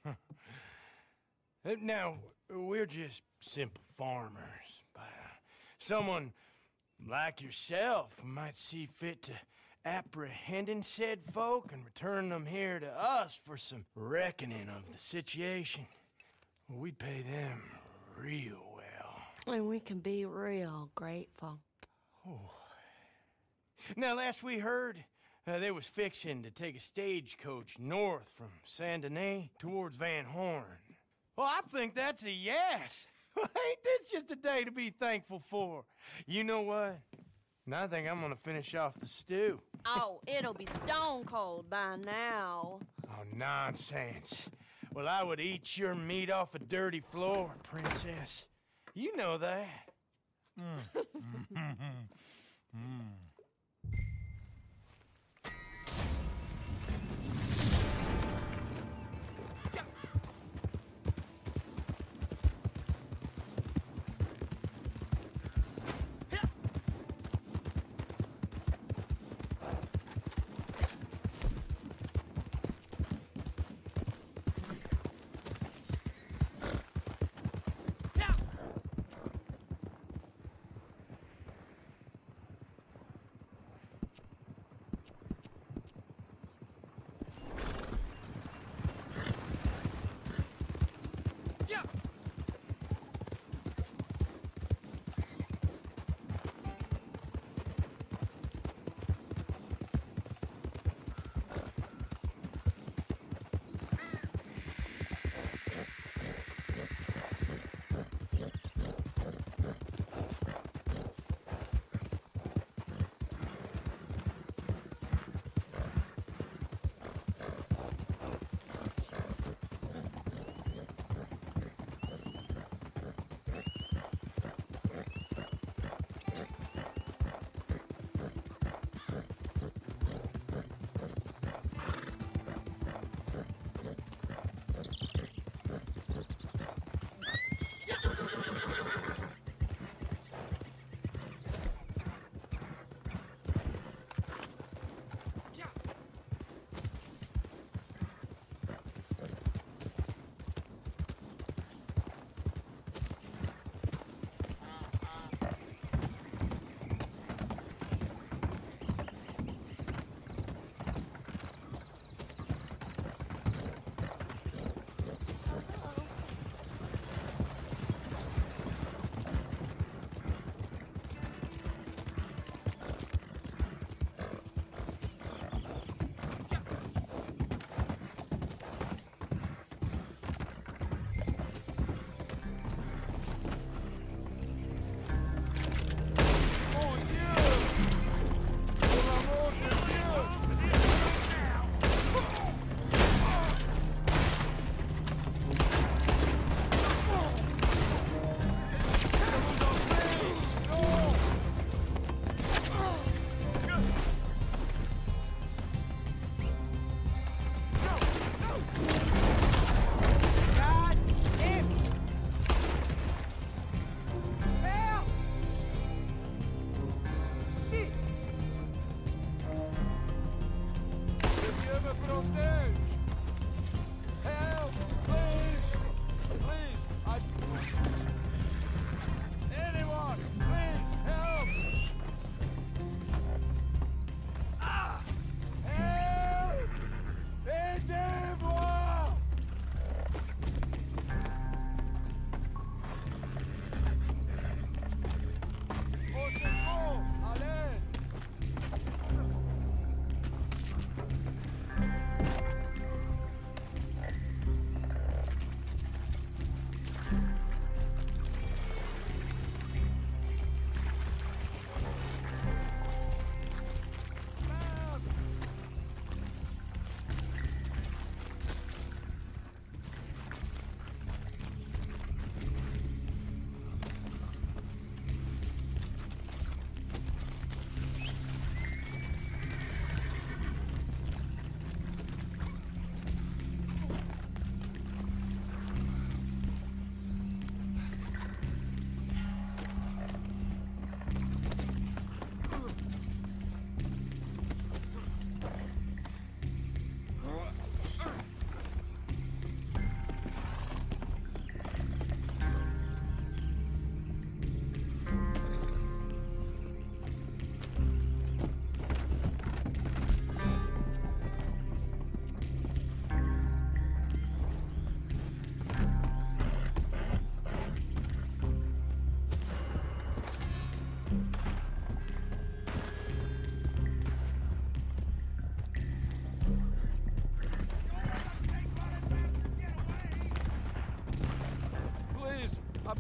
Now, we're just simple farmers. But someone like yourself might see fit to apprehending said folk and return them here to us for some reckoning of the situation. We'd pay them real well. And we can be real grateful. Oh. Now, last we heard, uh, they was fixing to take a stagecoach north from Saint Denis towards Van Horn. Well, I think that's a yes. Ain't this just a day to be thankful for? You know what? I think I'm gonna finish off the stew. Oh, it'll be stone cold by now. Oh, nonsense. Well, I would eat your meat off a dirty floor, princess. You know that. Mm. mm.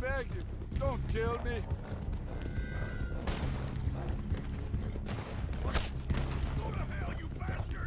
beg you, don't kill me. Go to hell, you bastard!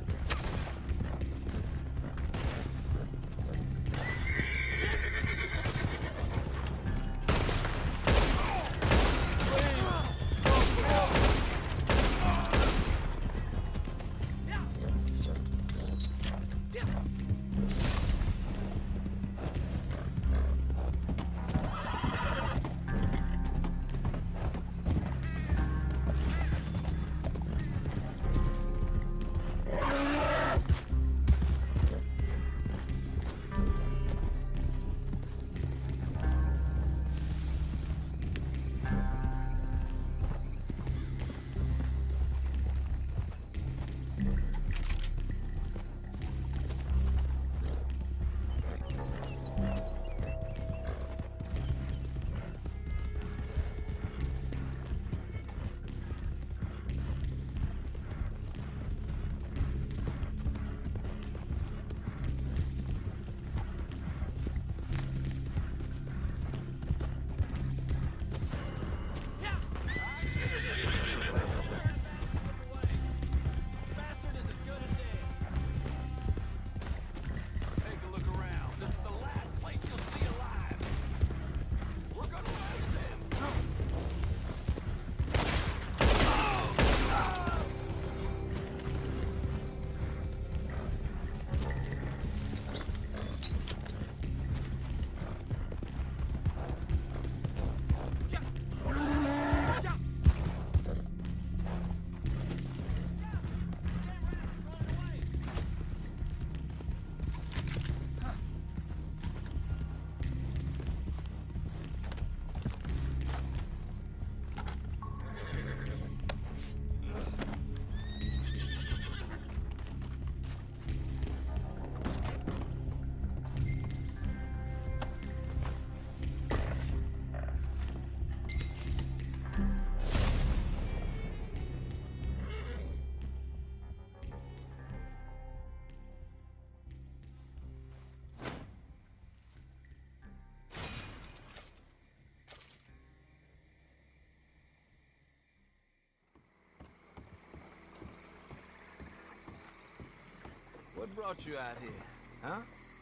What brought you out here, huh?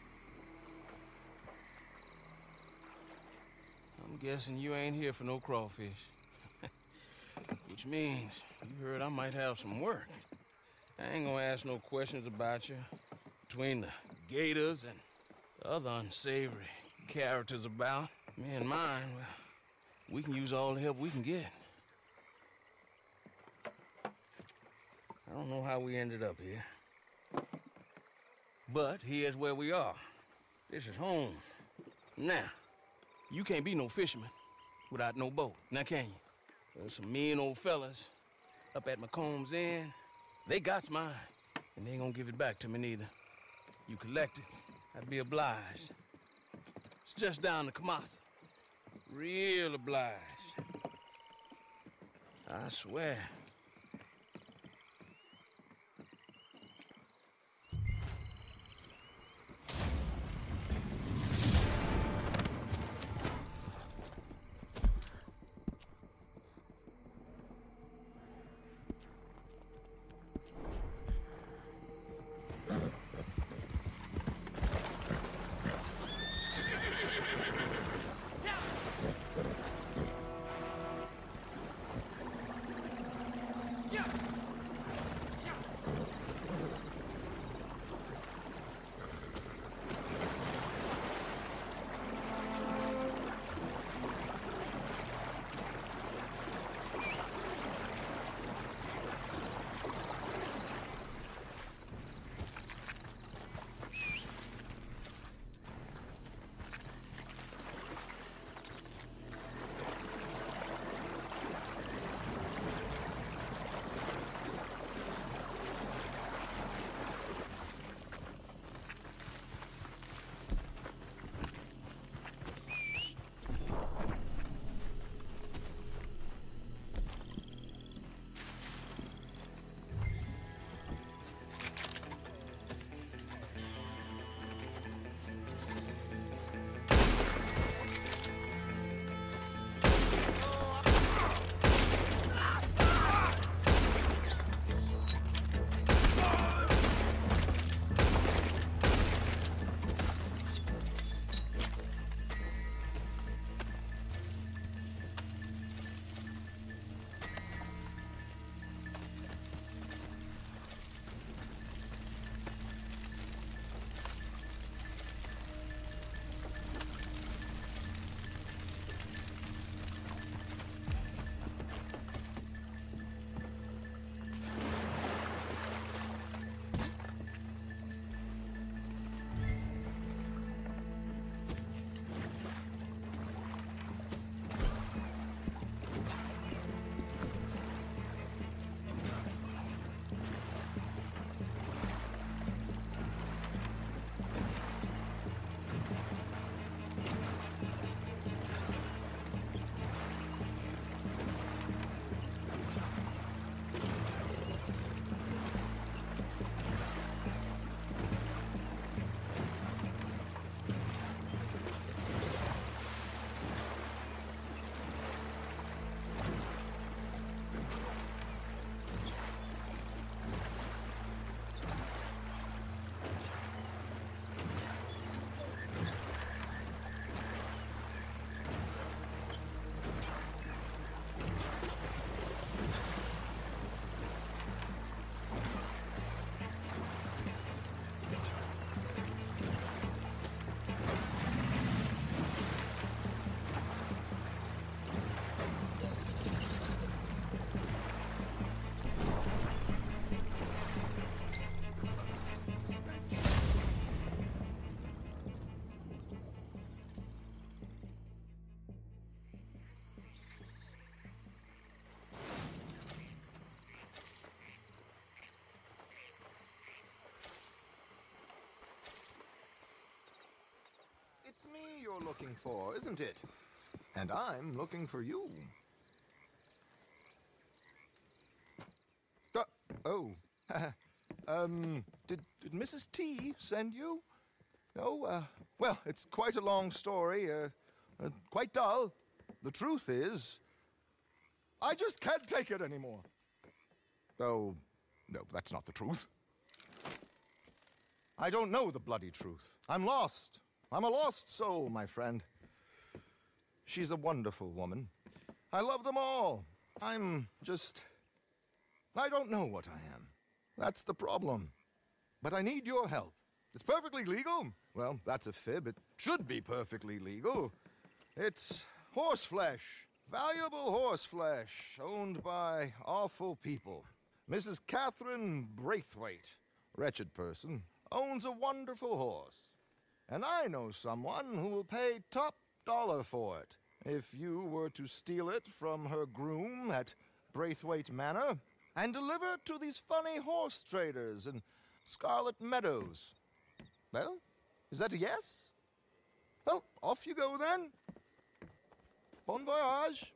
I'm guessing you ain't here for no crawfish. Which means you heard I might have some work. I ain't gonna ask no questions about you. Between the gators and the other unsavory characters about, me and mine, well, we can use all the help we can get. I don't know how we ended up here. But here's where we are. This is home. Now, you can't be no fisherman without no boat, now can you? There's some mean old fellas up at McComb's Inn. They got mine, and they ain't gonna give it back to me neither. You collect it, I'd be obliged. It's just down to Kamasa. Real obliged. I swear. you're looking for, isn't it? And I'm looking for you. Uh, oh. um, did, did Missus T send you? No, uh, well, it's quite a long story, uh, uh, quite dull. The truth is, I just can't take it anymore. Oh, no, that's not the truth. I don't know the bloody truth. I'm lost. I'm a lost soul, my friend. She's a wonderful woman. I love them all. I'm just... I don't know what I am. That's the problem. But I need your help. It's perfectly legal. Well, that's a fib. It should be perfectly legal. It's horse flesh. Valuable horse flesh, owned by awful people. Missus Catherine Braithwaite, wretched person, owns a wonderful horse. And I know someone who will pay top dollar for it if you were to steal it from her groom at Braithwaite Manor and deliver it to these funny horse traders in Scarlet Meadows. Well, is that a yes? Well, off you go then. Bon voyage.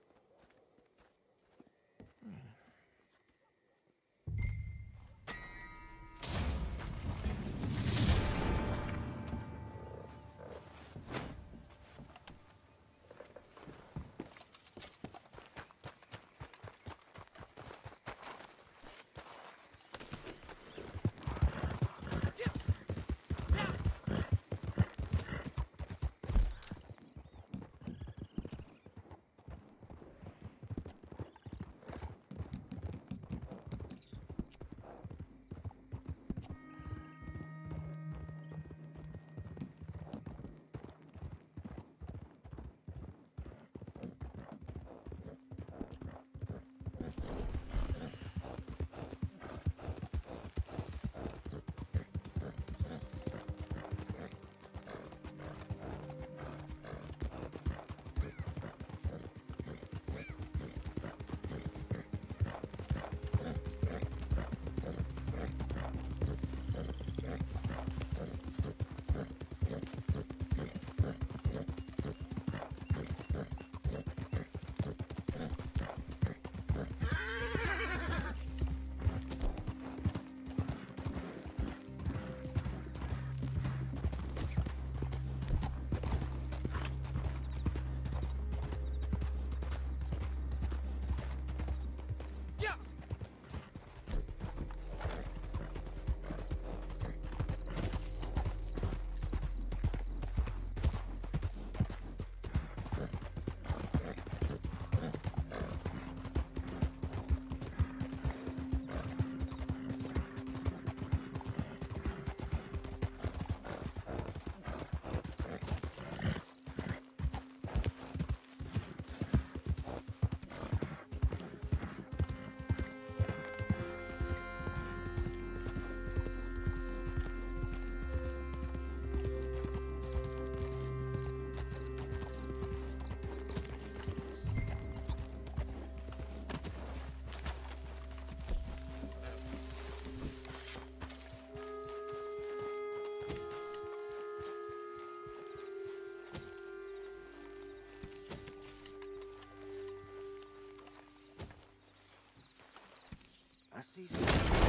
I see some...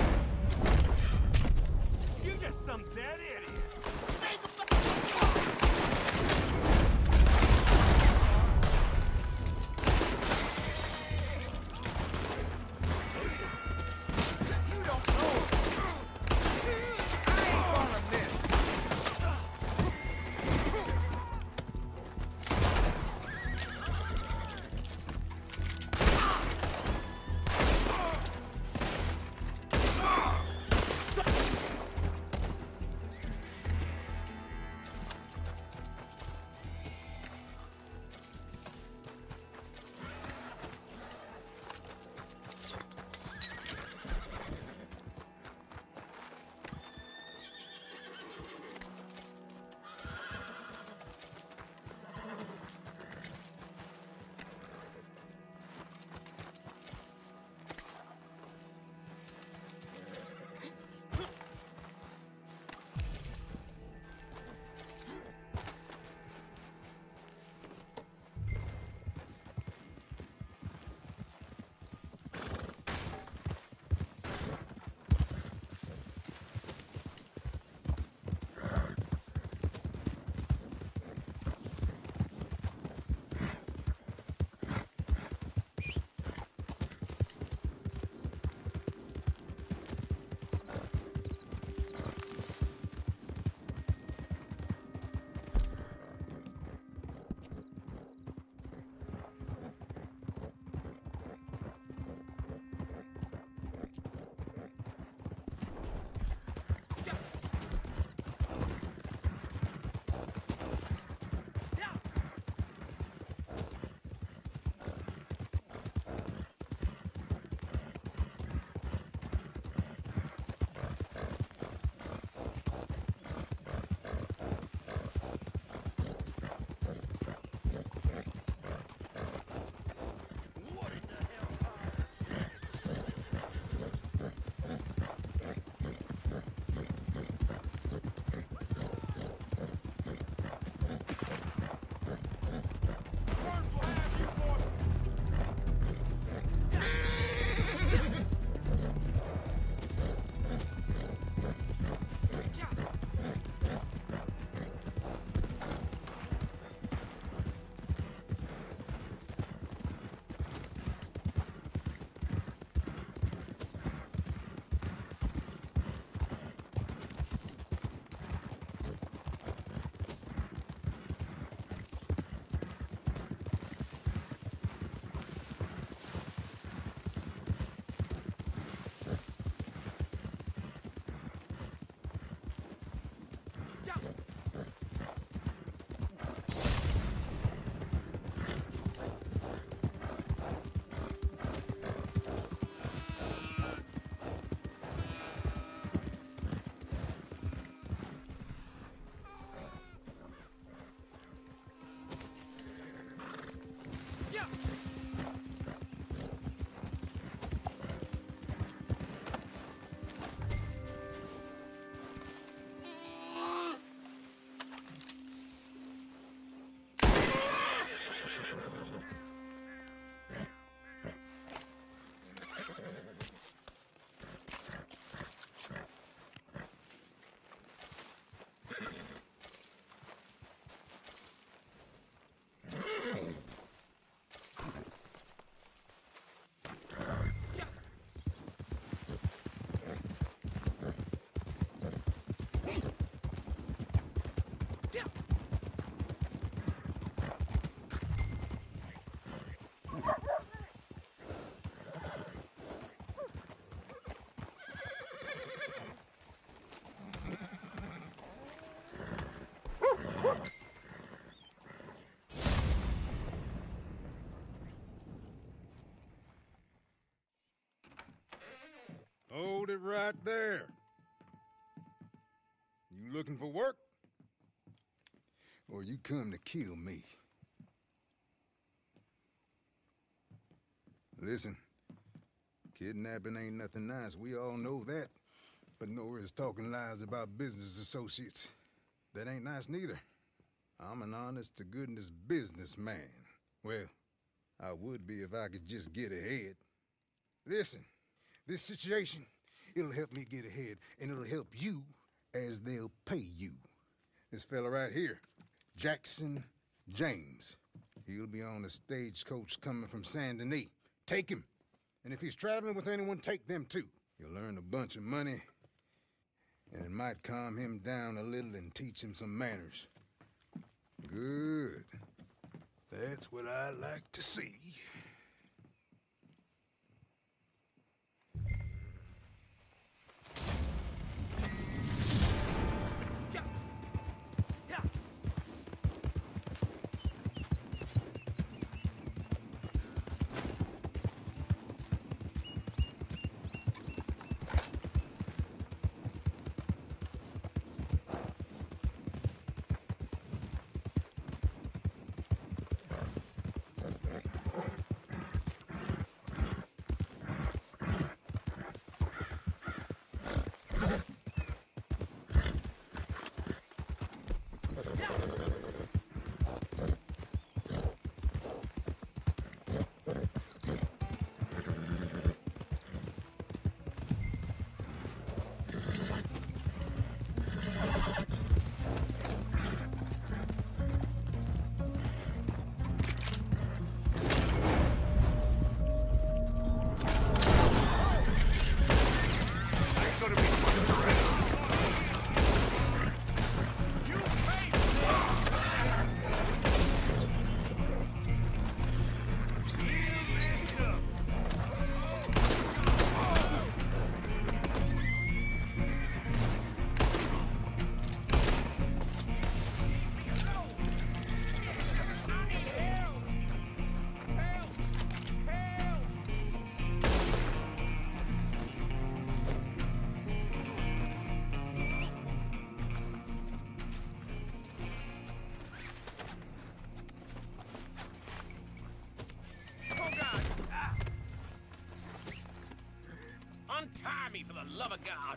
You just some dead idiot! You don't know! I ain't gonna miss! Hold it right there. You looking for work? Or you come to kill me? Listen, kidnapping ain't nothing nice. We all know that. But Nora's talking lies about business associates. That ain't nice neither. I'm an honest-to-goodness businessman. Well, I would be if I could just get ahead. Listen, this situation, it'll help me get ahead, and it'll help you as they'll pay you. This fella right here, Jackson James. He'll be on a stagecoach coming from Saint Denis. Take him. And if he's traveling with anyone, take them too. You'll earn a bunch of money, and it might calm him down a little and teach him some manners. Good. That's what I like to see. Untie me, for the love of God!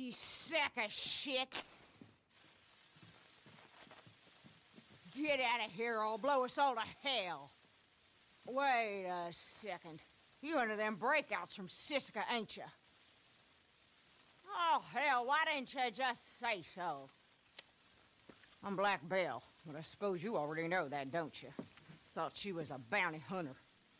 You sack of shit! Get out of here or I'll blow us all to hell. Wait a second. You one of them breakouts from Siska, ain't you? Oh, hell, why didn't you just say so? I'm Black Belle, but I suppose you already know that, don't you? Thought you was a bounty hunter.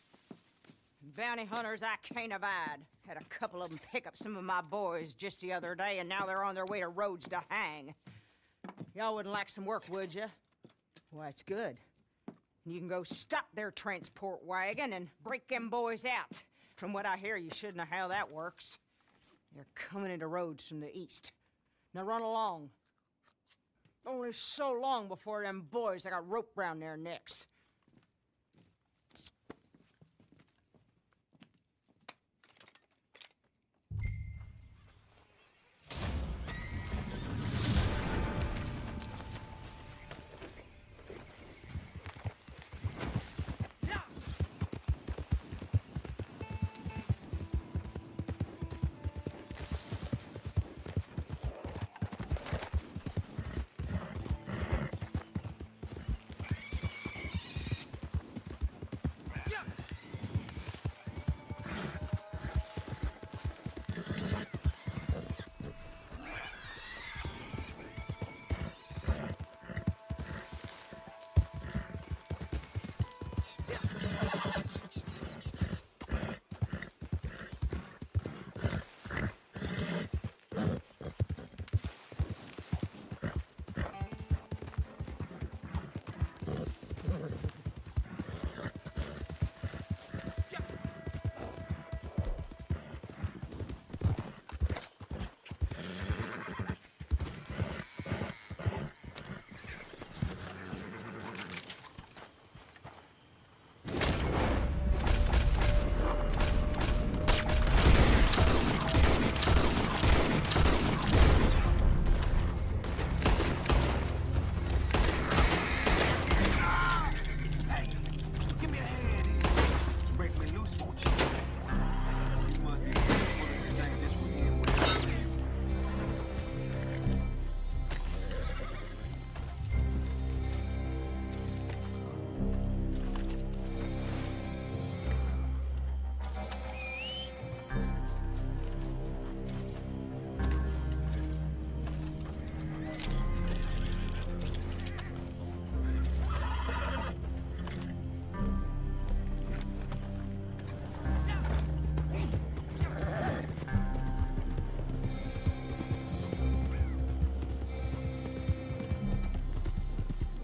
Bounty hunters I can't abide. Had a couple of them pick up some of my boys just the other day, and now they're on their way to Rhodes to hang. Y'all wouldn't like some work, would you? Well, it's good. You can go stop their transport wagon and break them boys out. From what I hear, you should know how that works. They're coming into Rhodes from the east. Now run along. Only so long before them boys I got rope round their necks.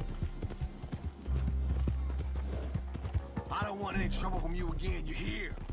I don't want any trouble from you again, you hear?